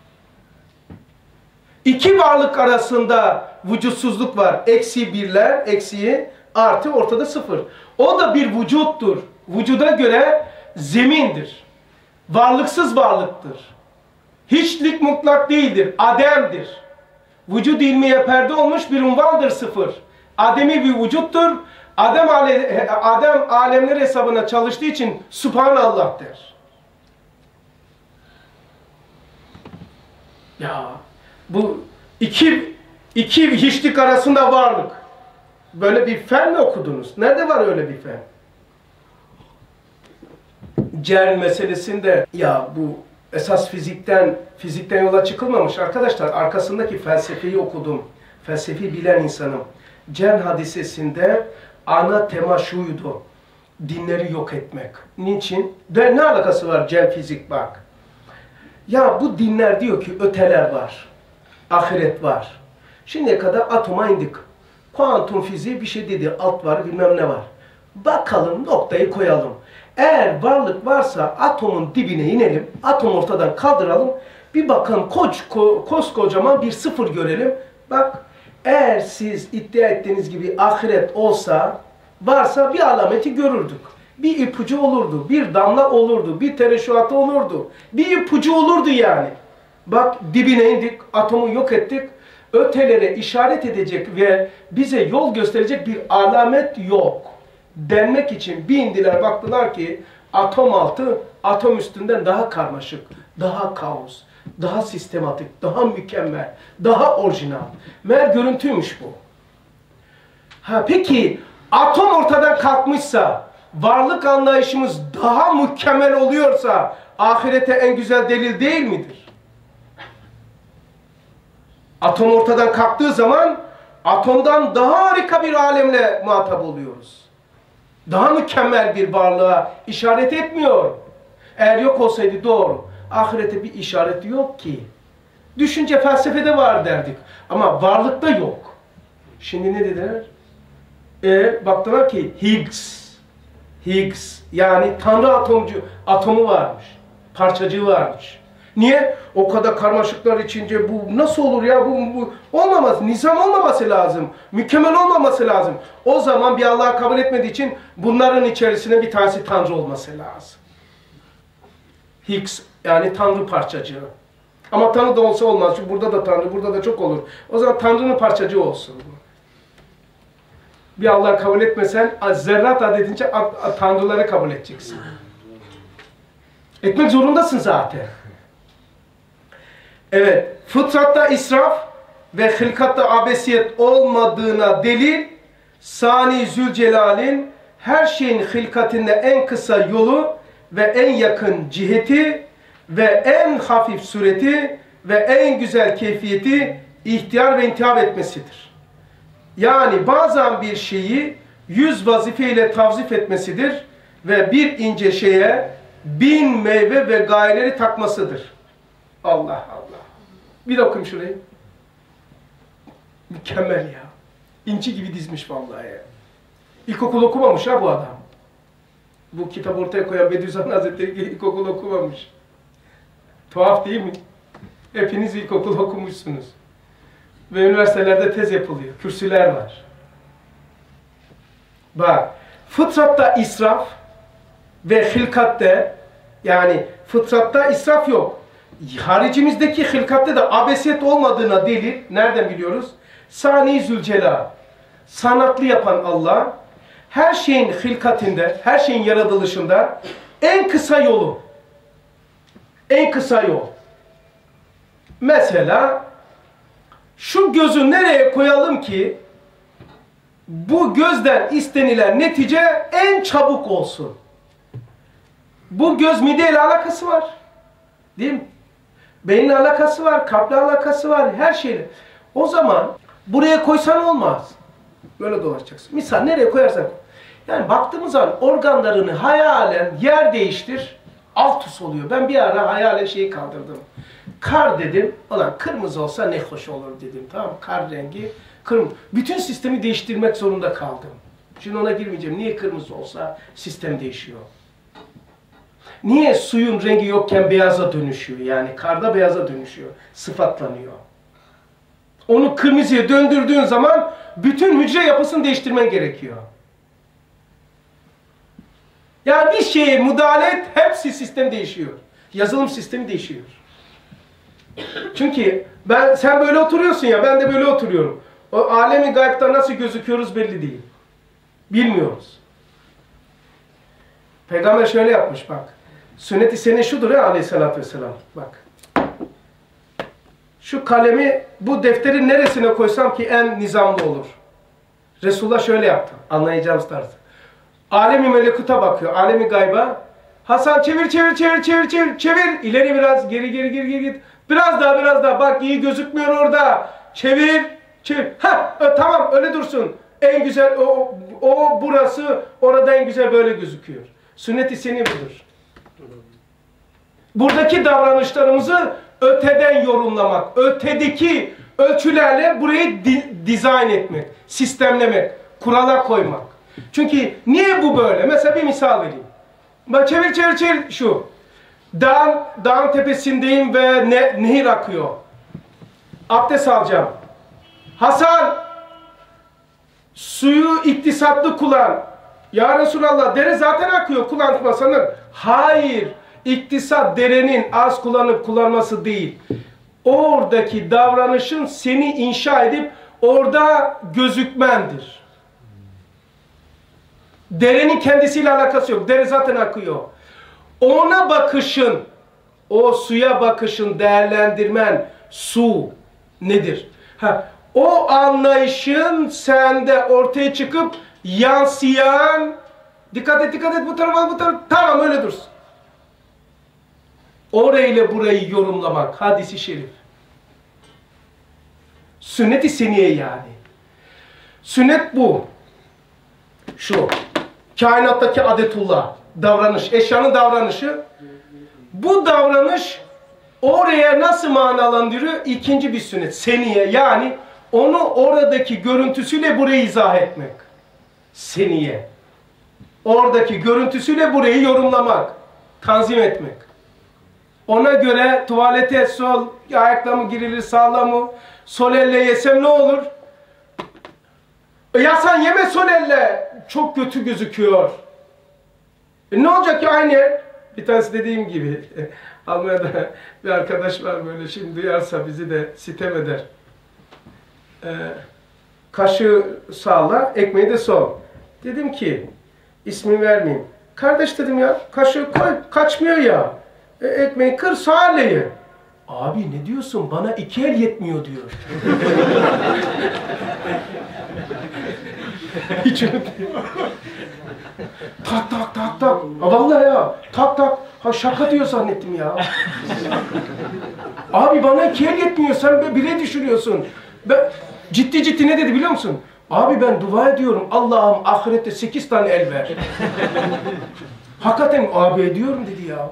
İki varlık arasında vücutsuzluk var. Eksi birler, eksiği, artı ortada sıfır. O da bir vücuttur. Vücuda göre zemindir. Varlıksız varlıktır. Hiçlik mutlak değildir. Ademdir. Vücud ilmiye perde olmuş bir unvandır sıfır. Ademi bir vücuttur. Adem, ale, Adem alemler hesabına çalıştığı için Subhanallah der. Ya bu iki, iki hiçlik arasında varlık. Böyle bir fen mi okudunuz? Nerede var öyle bir fen? Cern meselesinde ya bu esas fizikten fizikten yola çıkılmamış arkadaşlar. Arkasındaki felsefeyi okudum. Felsefi bilen insanım. Cern hadisesinde ana tema şuydu. Dinleri yok etmek. Niçin? De ne alakası var cern fizik bak. Ya bu dinler diyor ki öteler var. Ahiret var. Şimdiye kadar atoma indik. Kuantum fiziği bir şey dedi. Alt var bilmem ne var. Bakalım noktayı koyalım. Eğer varlık varsa atomun dibine inelim. Atomu ortadan kaldıralım. Bir bakalım koç, ko, koskocaman bir sıfır görelim. Bak eğer siz iddia ettiğiniz gibi ahiret olsa varsa bir alameti görürdük. Bir ipucu olurdu. Bir damla olurdu. Bir tereşuatı olurdu. Bir ipucu olurdu yani. Bak dibine indik. Atomu yok ettik. Ötelere işaret edecek ve bize yol gösterecek bir alamet yok. Denmek için bir indiler baktılar ki atom altı atom üstünden daha karmaşık, daha kaos, daha sistematik, daha mükemmel, daha orijinal. Meğer görüntüymüş bu. Ha peki atom ortadan kalkmışsa, varlık anlayışımız daha mükemmel oluyorsa ahirete en güzel delil değil midir? Atom ortadan kalktığı zaman atomdan daha harika bir alemle muhatap oluyoruz. Daha mükemmel bir varlığa işaret etmiyor. Eğer yok olsaydı doğru. Ahirete bir işareti yok ki. Düşünce felsefede var derdik. Ama varlıkta yok. Şimdi ne dediler? E, baktılar ki Higgs. Higgs yani Tanrı atomcu atomu varmış. Parçacığı varmış. Niye? O kadar karmaşıklar içince bu nasıl olur ya? Bu, bu olmamaz. Nizam olmaması lazım. Mükemmel olmaması lazım. O zaman bir Allah'ı kabul etmediği için bunların içerisine bir tanesi Tanrı olması lazım. Higgs yani Tanrı parçacığı. Ama Tanrı da olsa olmaz. Çünkü burada da Tanrı, burada da çok olur. O zaman Tanrı'nın parçacığı olsun. Bir Allah'ı kabul etmesen zerrat adedince Tanrıları kabul edeceksin. Etmek zorundasın zaten. Evet, fıtratta israf ve hılkatta abesiyet olmadığına delil Sani Zülcelal'in her şeyin hılkatinde en kısa yolu ve en yakın ciheti ve en hafif sureti ve en güzel keyfiyeti ihtiyar ve intihab etmesidir. Yani bazen bir şeyi yüz vazifeyle tavzif etmesidir ve bir ince şeye bin meyve ve gayeleri takmasıdır. Allah Allah. Bir okuyayım şurayı. Mükemmel ya. İnci gibi dizmiş vallahi ya. İlkokul okumamış ha bu adam. Bu kitap ortaya koyan Bediüzzaman Hazretleri ilkokul okumamış. Tuhaf değil mi? Hepiniz ilkokul okumuşsunuz. Ve üniversitelerde tez yapılıyor. Kürsüler var. Bak, fıtratta israf ve hilkatte, yani fıtratta israf yok. Haricimizdeki hilkatte de abesiyet olmadığına delil, nereden biliyoruz? Sani Zülcelal, sanatlı yapan Allah, her şeyin hilkatinde, her şeyin yaratılışında en kısa yolu, en kısa yol. Mesela, şu gözü nereye koyalım ki, bu gözden istenilen netice en çabuk olsun. Bu göz mideyle alakası var. Değil mi? Beyinle alakası var, kalple alakası var, her şeyle. O zaman buraya koysan olmaz. Böyle dolaşacaksın. Misal nereye koyarsan. Yani baktığımız zaman organlarını hayalen yer değiştir, alt üst oluyor. Ben bir ara hayalen şeyi kaldırdım. Kar dedim, ulan kırmızı olsa ne hoş olur dedim. Tamam, kar rengi, kırmızı. Bütün sistemi değiştirmek zorunda kaldım. Şimdi ona girmeyeceğim. Niye kırmızı olsa sistem değişiyor? Niye suyun rengi yokken beyaza dönüşüyor? Yani karda beyaza dönüşüyor, sıfatlanıyor. Onu kırmızıya döndürdüğün zaman bütün hücre yapısını değiştirmen gerekiyor. Yani bir şeye müdahale et, hepsi sistem değişiyor. Yazılım sistemi değişiyor. Çünkü ben, sen böyle oturuyorsun ya, ben de böyle oturuyorum. O alemi gaybta nasıl gözüküyoruz belli değil. Bilmiyoruz. Peygamber şöyle yapmış bak. Sünnet-i sene şudur ya aleyhissalatü vesselam. Bak. Şu kalemi bu defterin neresine koysam ki en nizamlı olur. Resulullah şöyle yaptı. Anlayacağımız tarzı. Alemi melekuta bakıyor. Alemi gayba. Hasan çevir çevir çevir çevir çevir çevir. İleri biraz geri geri geri geri git. Biraz daha biraz daha. Bak iyi gözükmüyor orada. Çevir çevir. Ha tamam öyle dursun. En güzel o, o burası orada en güzel böyle gözüküyor. Sünnet-i seni budur. Buradaki davranışlarımızı öteden yorumlamak, ötedeki ölçülerle burayı di dizayn etmek, sistemlemek, kurala koymak. Çünkü niye bu böyle? Mesela bir misal vereyim. Bak çevir çevir çevir şu. Dağın, dağın tepesindeyim ve ne, nehir akıyor. Abdest alacağım. Hasan, suyu iktisatlı kullan. Ya Resulallah, dere zaten akıyor, kullanmasanız. Hayır, iktisat derenin az kullanıp kullanması değil. Oradaki davranışın seni inşa edip orada gözükmendir. Derenin kendisiyle alakası yok. Dere zaten akıyor. Ona bakışın, o suya bakışın, değerlendirmen, su nedir? Ha, o anlayışın sende ortaya çıkıp yansıyan, dikkat et dikkat et bu tarafa bu tarafa, tamam öyle dursun. Orayla burayı yorumlamak, hadisi şerif. Sünnet-i seniye yani. Sünnet bu. Şu, kainattaki adetullah, davranış, eşyanın davranışı. Bu davranış oraya nasıl manalandırıyor? İkinci bir sünnet, seniye yani onu oradaki görüntüsüyle burayı izah etmek. Seniye. Oradaki görüntüsüyle burayı yorumlamak, tanzim etmek. Ona göre tuvalete sol ayakla mı girilir, sağla mı? Sol elle yesem ne olur? Ya sen yeme sol elle. Çok kötü gözüküyor. E ne olacak ki aynı yer? Bir tanesi dediğim gibi. Almanya'da bir arkadaş var böyle, şimdi duyarsa bizi de sitem eder. Ee, kaşığı sağla, ekmeği de sol. Dedim ki, ismi vermeyeyim. Kardeş dedim ya, kaşığı koy, kaçmıyor ya. E, ekmeği kır, sağ elle ye. Abi ne diyorsun? Bana iki el yetmiyor diyor. Hiç unutmuyor. Tak tak tak tak. Ha, vallahi ya. Tak tak. Ha şaka diyor zannettim ya. Abi bana iki el yetmiyor. Sen bire düşürüyorsun. Ben, ciddi ciddi ne dedi biliyor musun? Abi ben dua ediyorum. Allah'ım ahirette sekiz tane el ver. Hakikaten abi ediyorum dedi ya.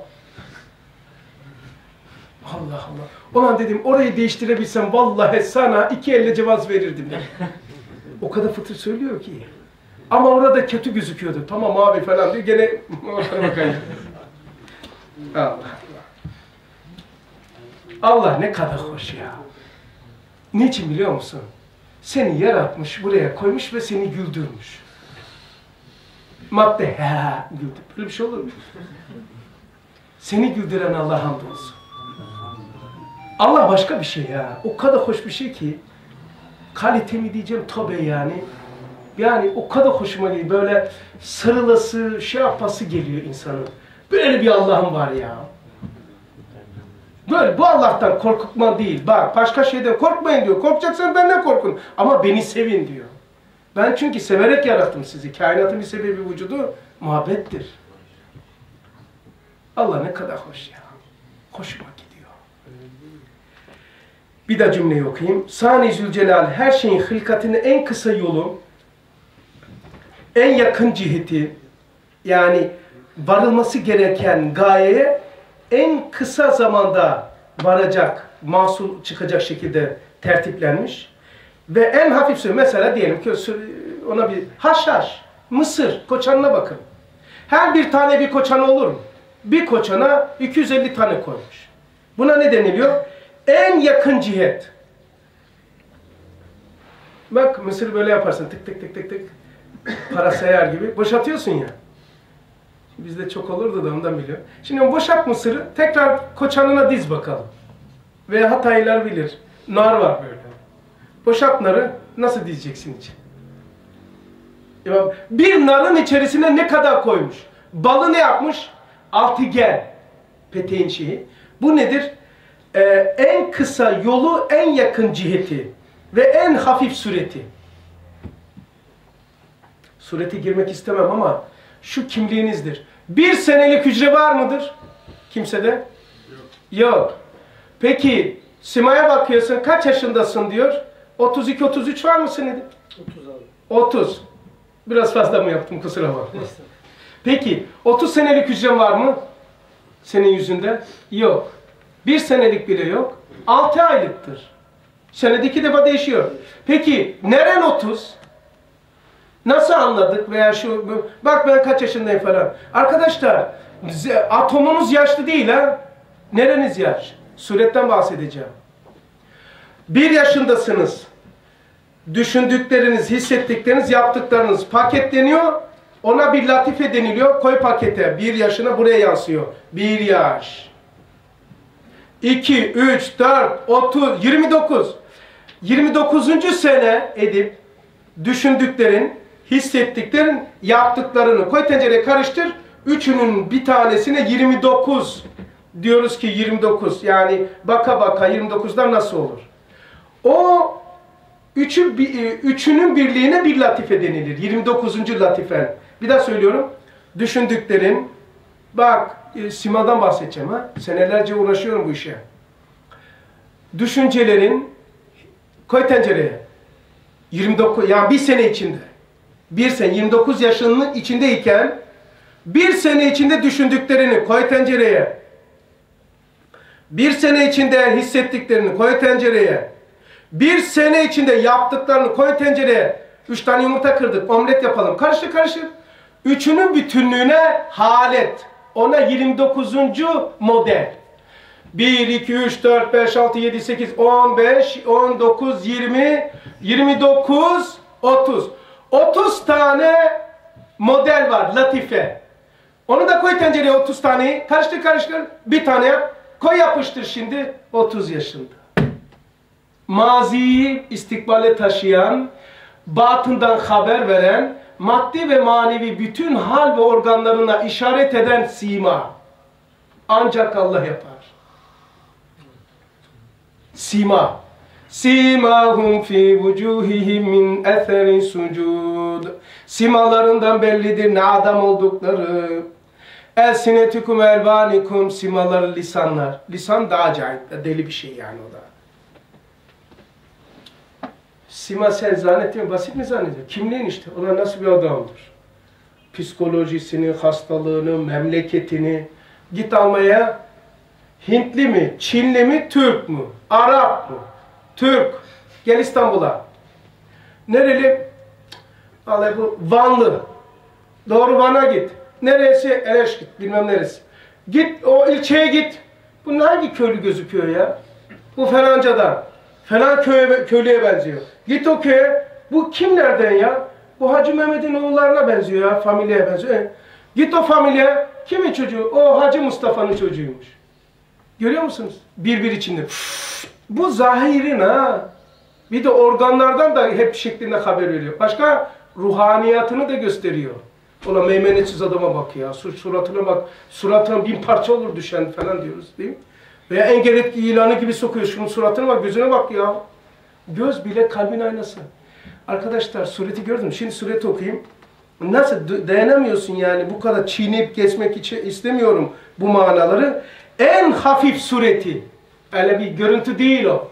Allah Allah. Ulan dedim orayı değiştirebilsem vallahi sana iki elle cevaz verirdim dedim. O kadar fıtır söylüyor ki. Ama orada kötü gözüküyordu. Tamam abi falan diyor. Gene ortaya bakayım. Allah Allah. Allah ne kadar hoş ya. Niçin biliyor musun? Seni yaratmış, buraya koymuş ve seni güldürmüş. Madde he güldür. Böyle bir şey olur mu? Seni güldüren Allah'a hamdolsun. Allah başka bir şey ya. O kadar hoş bir şey ki. Kalite mi diyeceğim tabii yani. Yani o kadar hoşuma gidiyor. Böyle sarılası, şey yapası geliyor insanın. Böyle bir Allah'ım var ya. Böyle bu Allah'tan korkutma değil. Bak başka şeyden korkmayın diyor. Korkacaksan benden korkun. Ama beni sevin diyor. Ben çünkü severek yarattım sizi. Kainatın bir sebebi vücudu muhabbettir. Allah ne kadar hoş ya. Hoşuma gidiyor. Bir daha cümleyi okuyayım. Sani Zülcelal her şeyin hılkatinin en kısa yolu, en yakın ciheti, yani varılması gereken gayeye en kısa zamanda varacak, mahsul çıkacak şekilde tertiplenmiş. Ve en hafif söylüyor. Mesela diyelim ki ona bir haşhaş, mısır koçanına bakın. Her bir tane bir koçan olur mu? Bir koçana iki yüz elli tane koymuş. Buna ne deniliyor? En yakın cihet. Bak mısır böyle yaparsın. Tık tık tık tık tık. Para sayar gibi. Boşaltıyorsun ya. Bizde çok olurdu da ondan biliyorum. Şimdi boşalt mısırı tekrar koçanına diz bakalım. Ve Hataylılar bilir. Nar var böyle. Boşalt narı nasıl dizeceksin içi? Bir narın içerisine ne kadar koymuş? Balı ne yapmış? Altıgen. Peteğin şeyi. Bu nedir? Ee, en kısa yolu, en yakın ciheti ve en hafif sureti. Surete girmek istemem ama şu kimliğinizdir. Bir senelik hücre var mıdır? Kimsede? Yok. Yok. Peki Sima'ya bakıyorsun, kaç yaşındasın diyor. otuz iki otuz üç var mı senede? otuz abi. otuz. Biraz fazla mı yaptım, kusura bakma. Peki otuz senelik hücren var mı? Senin yüzünde? Yok. Bir senelik bile yok. altı aylıktır. Senede iki defa değişiyor. Peki neren otuz? Nasıl anladık veya şu, bak ben kaç yaşındayım falan. Arkadaşlar, atomunuz yaşlı değil ha. Nereniz yaş? Suretten bahsedeceğim. Bir yaşındasınız. Düşündükleriniz, hissettikleriniz, yaptıklarınız paketleniyor. Ona bir latife deniliyor. Koy pakete. Bir yaşına buraya yansıyor. Bir yaş. iki, üç, dört, otuz, yirmi dokuz. yirmi dokuzuncu sene edip düşündüklerin, hissettiklerin, yaptıklarını koy tencereye karıştır. Üçünün bir tanesine yirmi dokuz diyoruz ki yirmi dokuz. Yani baka baka yirmi dokuzdan nasıl olur? O üçü, üçünün birliğine bir latife denilir. yirmi dokuzuncu latifen. Bir daha söylüyorum. Düşündüklerin, bak Sima'dan bahsedeceğim ha. Senelerce uğraşıyorum bu işe. Düşüncelerin, koy tencereye. yirmi dokuz, yani bir sene içinde. Bir sene, yirmi dokuz yaşının içindeyken bir sene içinde düşündüklerini koy tencereye. Bir sene içinde hissettiklerini koy tencereye. Bir sene içinde yaptıklarını koy tencereye. Üç tane yumurta kırdık, omlet yapalım. Karıştır karıştır. Üçünün bütünlüğüne halet. Ona yirmi dokuzuncu model. bir, iki, üç, dört, beş, altı, yedi, sekiz, on beş, on dokuz, yirmi, yirmi dokuz, otuz. otuz tane model var, latife. Onu da koy tencereye otuz taneyi. Karıştır karıştır. Bir tane yap. Koy yapıştır şimdi. otuz yaşında. Maziyi istikbale taşıyan, batından haber veren, maddi ve manevi bütün hal ve organlarına işaret eden sima. Ancak Allah yapar. Sima. Simahum fi vucuhihim min eseri sucud. Simalarından bellidir ne adam oldukları. Elsinetikum elvanikum, simaları lisanlar. Lisan daha acayip, deli bir şey yani o da. Sima sen zannettin mi? Basit mi zannediyor? Kimliğin işte. Ona nasıl bir adamdır? Psikolojisini, hastalığını, memleketini git almaya. Hintli mi? Çinli mi? Türk mü? Arap mı? Türk. Gel İstanbul'a. Nereli? Vallahi bu Vanlı. Doğru Van'a git. Neresi? Eleş git. Bilmem neresi. Git o ilçeye git. Bu hangi köylü gözüküyor ya? Bu falancadan. Falan köye, köylüye benziyor. Git o köye. Bu kimlerden ya? Bu Hacı Mehmet'in oğullarına benziyor ya. Familyeye benziyor. E, git o familye. Kimin çocuğu? O Hacı Mustafa'nın çocuğuymuş. Görüyor musunuz? Birbir içinde. Bu zahirin ha. Bir de organlardan da hep şeklinde haber veriyor. Başka ruhaniyatını da gösteriyor. Ona meymenetsiz adama bak ya. Sur suratına bak. Suratına bin parça olur düşen falan diyoruz değil mi? Veya engelet ilanı gibi sokuyor. Şunun suratına bak, gözüne bak ya. Göz bile kalbin aynası. Arkadaşlar sureti gördüm. Şimdi sureti okuyayım. Nasıl dayanamıyorsun yani bu kadar çiğneyip geçmek için istemiyorum bu manaları. En hafif sureti. Öyle bir görüntü değil o.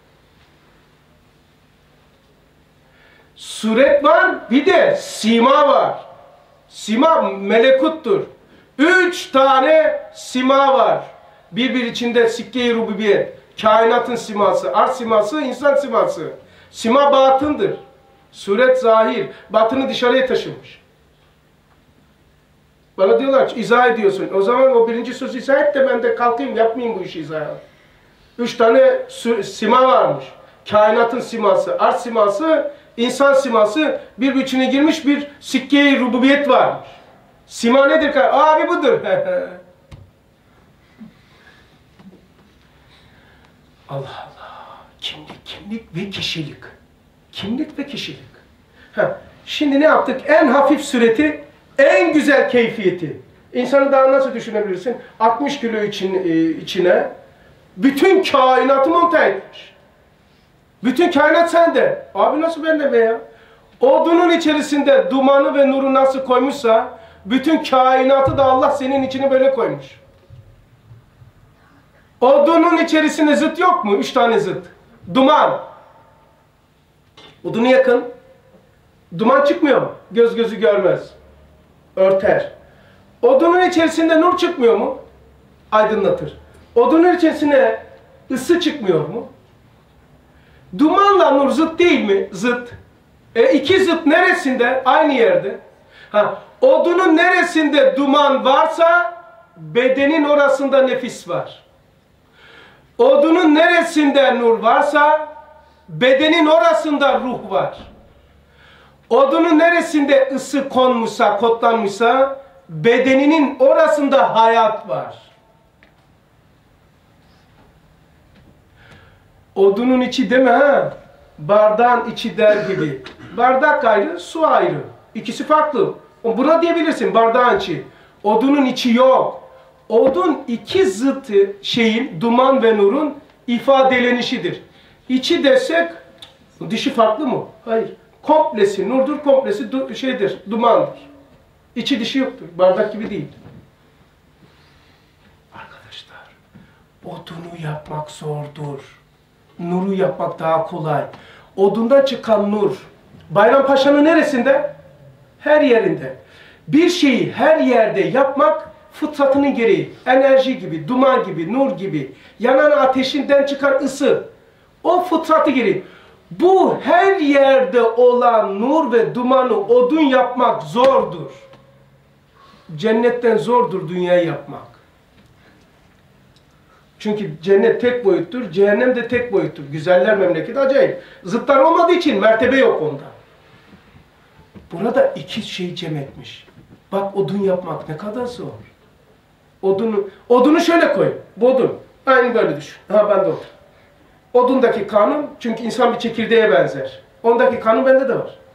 Suret var, bir de sima var. Sima melekuttur. Üç tane sima var. Birbir içinde sikke-i rububiyet. Kainatın siması, arz siması, insan siması. Sima batındır. Suret zahir. Batını dışarıya taşımış. Bana diyorlar ki izah ediyorsun. O zaman o birinci sözü izah et de ben de kalkayım yapmayayım bu işi izah. Üç tane sima varmış. Kainatın siması, arz siması, insan siması, bir içine girmiş bir sikke-i rububiyet varmış. Sima nedir? Abi budur. Allah Allah. Kimlik, kimlik ve kişilik. Kimlik ve kişilik. Heh. Şimdi ne yaptık? En hafif sureti, en güzel keyfiyeti. İnsanı daha nasıl düşünebilirsin? altmış kilo için, içine bütün kainatı monte etmiş. Bütün kainat sende. Abi nasıl bende be ya? Odunun içerisinde dumanı ve nuru nasıl koymuşsa, bütün kainatı da Allah senin içine böyle koymuş. Odunun içerisinde zıt yok mu? Üç tane zıt. Duman. Odunu yakın. Duman çıkmıyor mu? Göz gözü görmez. Örter. Odunun içerisinde nur çıkmıyor mu? Aydınlatır. Odunun içerisine ısı çıkmıyor mu? Dumanla nur zıt değil mi? Zıt. E iki zıt neresinde? Aynı yerde. Ha, odunun neresinde duman varsa bedenin orasında nefis var. Odunun neresinde nur varsa bedenin orasında ruh var. Odunun neresinde ısı konmuşsa, kodlanmışsa bedeninin orasında hayat var. Odunun içi deme ha. Bardağın içi der gibi. Bardak ayrı, su ayrı. İkisi farklı. Buna diyebilirsin bardağın içi. Odunun içi yok. Odun iki zıtı şeyin, duman ve nurun ifadelenişidir. İçi desek, dışı farklı mı? Hayır. Komplesi nurdur, komplesi du şeydir, dumandır. İçi dışı yoktur. Bardak gibi değil. Arkadaşlar, odunu yapmak zordur. Nuru yapmak daha kolay. Odundan çıkan nur, Bayrampaşa'nın neresinde? Her yerinde. Bir şeyi her yerde yapmak fıtratının gereği. Enerji gibi, duman gibi, nur gibi, yanan ateşinden çıkan ısı. O fıtratı gereği. Bu her yerde olan nur ve dumanı odun yapmak zordur. Cennetten zordur dünyayı yapmak. Çünkü cennet tek boyuttur, cehennem de tek boyuttur. Güzeller memleketi acayip. Zıtlar olmadığı için mertebe yok onda. Burada iki şey cem etmiş. Bak odun yapmak ne kadar zor. Odunu, odunu şöyle koy. Bu odun. Aynı böyle düşün. Ha ben de odun. Odundaki kanun, çünkü insan bir çekirdeğe benzer. Ondaki kanun bende de var.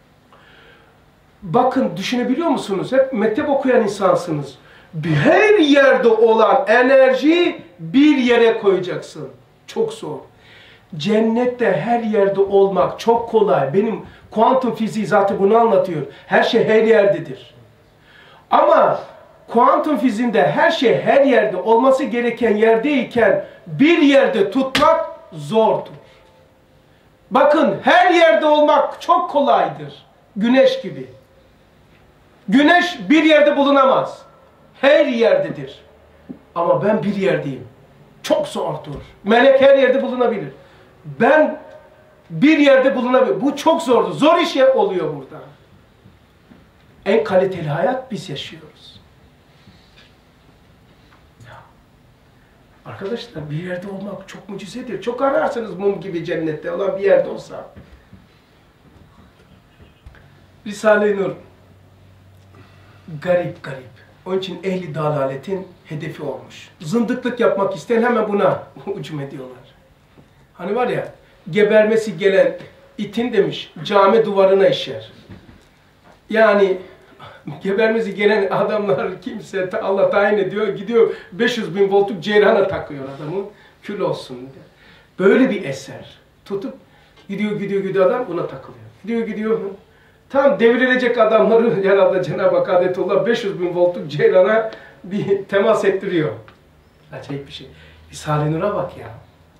Bakın düşünebiliyor musunuz? Hep mektep okuyan insansınız. Her yerde olan enerjiyi bir yere koyacaksın. Çok zor. Cennette her yerde olmak çok kolay. Benim kuantum fiziği zaten bunu anlatıyor. Her şey her yerdedir. Ama kuantum fiziğinde her şey her yerde olması gereken yerdeyken bir yerde tutmak zordur. Bakın her yerde olmak çok kolaydır. Güneş gibi. Güneş bir yerde bulunamaz. Her yerdedir. Ama ben bir yerdeyim. Çok zordur. Melek her yerde bulunabilir. Ben bir yerde bulunabilirim. Bu çok zordur. Zor iş oluyor burada. En kaliteli hayat biz yaşıyoruz. Ya. Arkadaşlar bir yerde olmak çok mucizedir. Çok ararsınız mum gibi cennette olan bir yerde olsa. Risale-i Nur garip garip. Onun için ehli dalaletin hedefi olmuş. Zındıklık yapmak isteyen hemen buna hücum ediyorlar. Hani var ya, gebermesi gelen itin demiş, cami duvarına işer. Yani gebermesi gelen adamlar kimse Allah tayin ediyor, gidiyor beş yüz bin voltluk ceyrana takıyor adamı, kül olsun diye. Böyle bir eser. Tutup gidiyor gidiyor gidiyor adam buna takılıyor. Gidiyor gidiyor. Tam devrilecek adamları herhalde Cenab-ı Hak adetullah beş yüz bin voltluk ceyrana bir temas ettiriyor. Acayip bir şey. Risale-i Nur'a bak ya.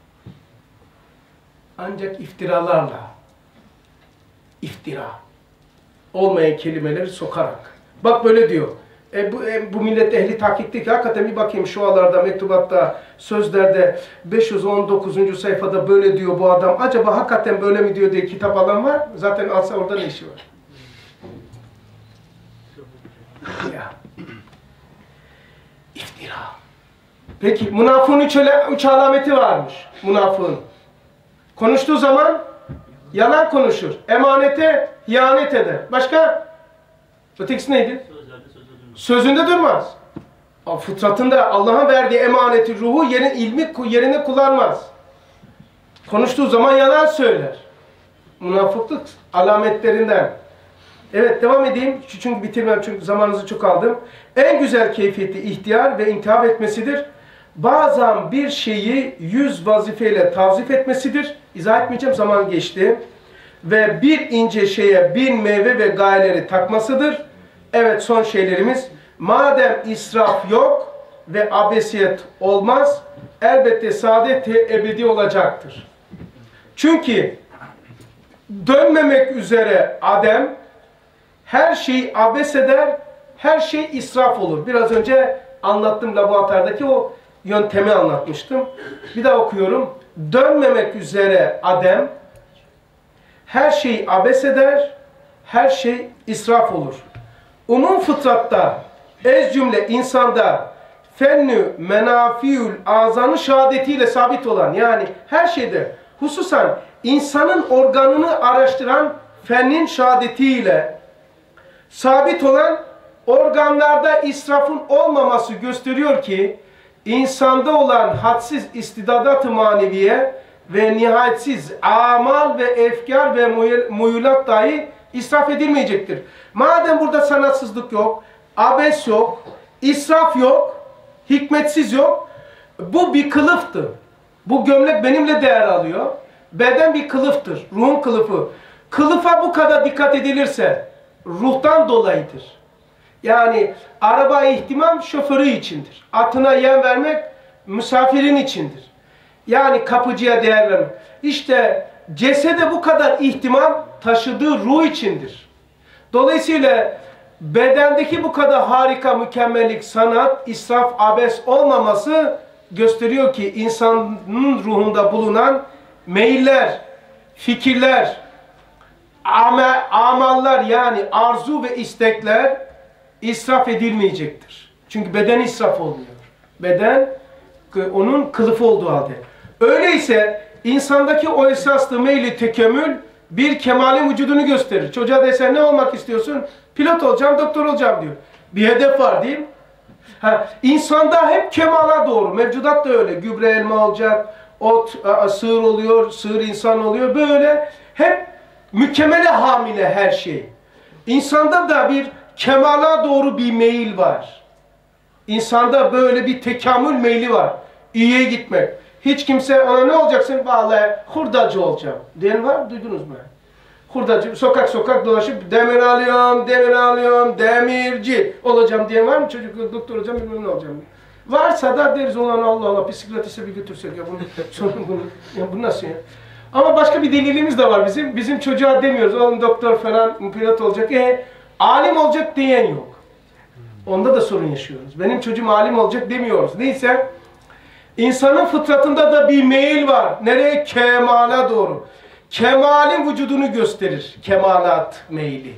Ancak iftiralarla, iftira, olmayan kelimeleri sokarak. Bak böyle diyor. E bu, e, bu millet ehli tahkikti ki hakikaten bir bakayım şualarda, mektubatta, sözlerde beş yüz on dokuzuncu sayfada böyle diyor bu adam. Acaba hakikaten böyle mi diyor diye kitap alan var. Zaten alsa orada ne işi var? Ya. İftira. Peki münafığın üç, üç alameti varmış. Münafığın. Konuştuğu zaman yalan konuşur. Emanete ihanet eder. Başka? Ötekisi neydi? Sözünde durmaz. Fıtratında Allah'ın verdiği emaneti, ruhu, yerin, ilmi yerine kullanmaz. Konuştuğu zaman yalan söyler. Münafıklık alametlerinden. Evet, devam edeyim. Çünkü bitirmem, çünkü zamanınızı çok aldım. En güzel keyfiyeti ihtiyar ve intihap etmesidir. Bazen bir şeyi yüz vazifeyle tavzif etmesidir. İzah etmeyeceğim, zaman geçti. Ve bir ince şeye bin meyve ve gayeleri takmasıdır. Evet, son şeylerimiz. Madem israf yok ve abesiyet olmaz, elbette saadet ebedi olacaktır. Çünkü dönmemek üzere Adem her şeyi abes eder, her şey israf olur. Biraz önce anlattım, laboratuvardaki o yöntemi anlatmıştım. Bir daha okuyorum. Dönmemek üzere Adem her şeyi abes eder, her şey israf olur. Umum fıtratta, ez cümle insanda fennü menafiül azanı şehadetiyle sabit olan, yani her şeyde, hususan insanın organını araştıran fennin şehadetiyle sabit olan organlarda israfın olmaması gösteriyor ki insanda olan hadsiz istidadat-ı maneviye ve nihayetsiz amal ve efkar ve muyulat dahi israf edilmeyecektir. Madem burada sanatsızlık yok, abes yok, israf yok, hikmetsiz yok, bu bir kılıftır. Bu gömlek benimle değer alıyor. Beden bir kılıftır, ruhun kılıfı. Kılıfa bu kadar dikkat edilirse ruhtan dolayıdır. Yani araba ihtimam şoförü içindir. Atına yem vermek misafirin içindir. Yani kapıcıya değer vermek. İşte cesede bu kadar ihtimam taşıdığı ruh içindir. Dolayısıyla bedendeki bu kadar harika, mükemmellik, sanat, israf, abes olmaması gösteriyor ki insanın ruhunda bulunan meyiller, fikirler, amel, amallar, yani arzu ve istekler israf edilmeyecektir. Çünkü beden israf olmuyor. Beden onun kılıfı olduğu halde. Öyleyse insandaki o esaslı meyli tekemmül bir kemalin vücudunu gösterir. Çocuğa desen ne olmak istiyorsun? Pilot olacağım, doktor olacağım diyor. Bir hedef var değil mi? Ha, insanda hep kemala doğru. Mevcudat da öyle. Gübre elma olacak, ot sığır oluyor, sığır insan oluyor. Böyle hep mükemmele hamile her şey. İnsanda da bir kemala doğru bir meyil var. İnsanda böyle bir tekamül meyli var. İyiye gitmek. Hiç kimse ona ne olacaksın? Vallahi hurdacı olacağım diyen var, duydunuz mu? Hurdacı, sokak sokak dolaşıp demir alıyorum, demir alıyorum, demirci olacağım diyen var mı? Çocuk doktor olacağım, bilmem ne olacağım. Varsa da deriz olan Allah Allah, bisikleti bir götürsek ya bunu, bunu, ya bu nasıl ya? Ama başka bir delilimiz de var bizim. Bizim çocuğa demiyoruz, oğlum doktor falan, pilot olacak. E, alim olacak diyen yok. Onda da sorun yaşıyoruz. Benim çocuğum alim olacak demiyoruz. Neyse, insanın fıtratında da bir meyil var. Nereye? Kemala doğru. Kemalin vücudunu gösterir. Kemalat meyli.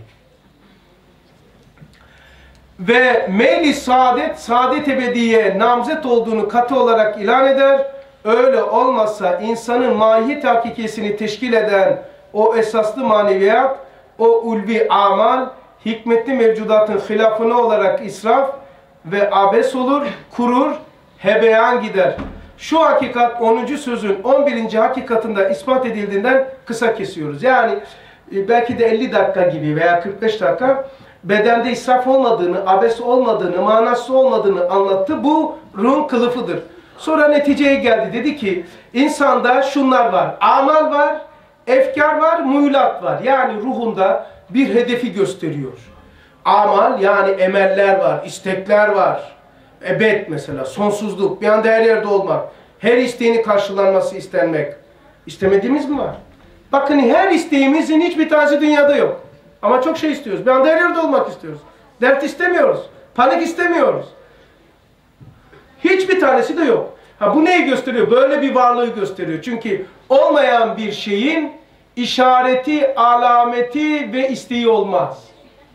Ve meyli saadet, saadet ebediye namzet olduğunu katı olarak ilan eder. Öyle olmazsa insanın mahiyet hakikisini teşkil eden o esaslı maneviyat, o ulvi amal, hikmetli mevcudatın hilafını olarak israf ve abes olur, kurur, hebeyan gider. Şu hakikat onuncu sözün on birinci hakikatında ispat edildiğinden kısa kesiyoruz. Yani belki de elli dakika gibi veya kırk beş dakika bedende israf olmadığını, abes olmadığını, manası olmadığını anlattı. Bu ruhun kılıfıdır. Sonra neticeye geldi. Dedi ki insanda şunlar var. Amal var, efkar var, muğlat var. Yani ruhunda bir hedefi gösteriyor. Amal yani emeller var, istekler var. Ebed mesela, sonsuzluk, bir anda her yerde olmak. Her isteğini karşılanması istenmek. İstemediğimiz mi var? Bakın her isteğimizin hiçbir tanesi dünyada yok. Ama çok şey istiyoruz. Bir anda her yerde olmak istiyoruz. Dert istemiyoruz. Panik istemiyoruz. Hiçbir tanesi de yok. Ha, bu neyi gösteriyor? Böyle bir varlığı gösteriyor. Çünkü olmayan bir şeyin işareti, alameti ve isteği olmaz.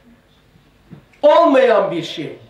Olmayan bir şey.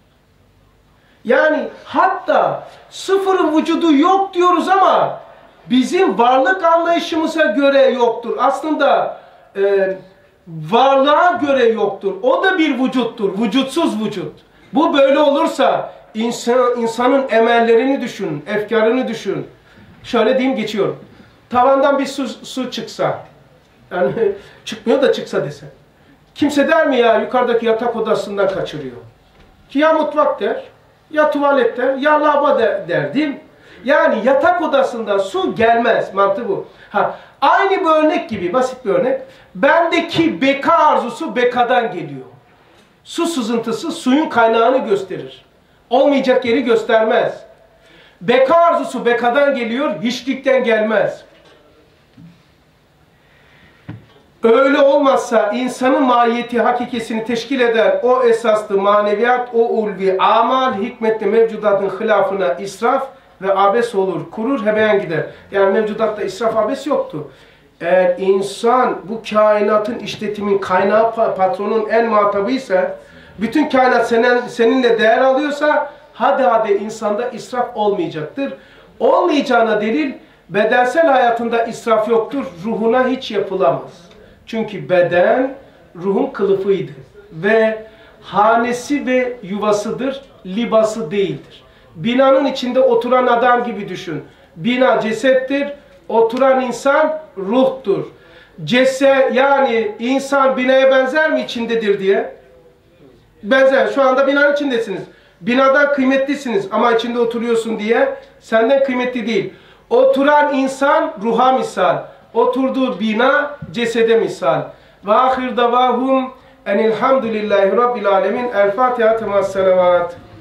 Yani hatta sıfır vücudu yok diyoruz ama bizim varlık anlayışımıza göre yoktur. Aslında e, varlığa göre yoktur. O da bir vücuttur. Vücutsuz vücut. Bu böyle olursa insan, insanın emellerini düşün, efkarını düşün. Şöyle diyeyim geçiyorum. Tavandan bir su, su çıksa, yani çıkmıyor da çıksa dese. Kimse der mi ya yukarıdaki yatak odasından kaçırıyor? Ki ya mutfak der, ya tuvalet der, ya lavabo der, der değil mi? Yani yatak odasından su gelmez, mantığı bu. Ha, aynı bu örnek gibi, basit bir örnek. Bendeki beka arzusu bekadan geliyor. Su sızıntısı suyun kaynağını gösterir. Olmayacak yeri göstermez. Beka arzusu bekadan geliyor, hiçlikten gelmez. Öyle olmazsa insanın mahiyeti, hakikisini teşkil eden o esaslı maneviyat, o ulvi amal, hikmetli mevcudatın hilafına israf ve abes olur, kurur, hebeyan gider. Yani mevcudatta israf, abes yoktu. Eğer insan bu kainatın işletimin kaynağı, patronun en muhatabıysa, bütün kainat senin, seninle değer alıyorsa, hadi hadi insanda israf olmayacaktır. Olmayacağına delil, bedensel hayatında israf yoktur, ruhuna hiç yapılamaz. Çünkü beden ruhun kılıfıydı ve hanesi ve yuvasıdır, libası değildir. Binanın içinde oturan adam gibi düşün. Bina cesettir, oturan insan ruhtur. Ceset yani insan binaya benzer mi içindedir diye? Benzer. Şu anda binanın içindesiniz. Binadan kıymetlisiniz ama içinde oturuyorsun diye senden kıymetli değil. Oturan insan ruha misal. Oturduğu bina cesede misal. Ve ahir davahum enilhamdülillahi rabbil alemin. El Fatiha temas selavat.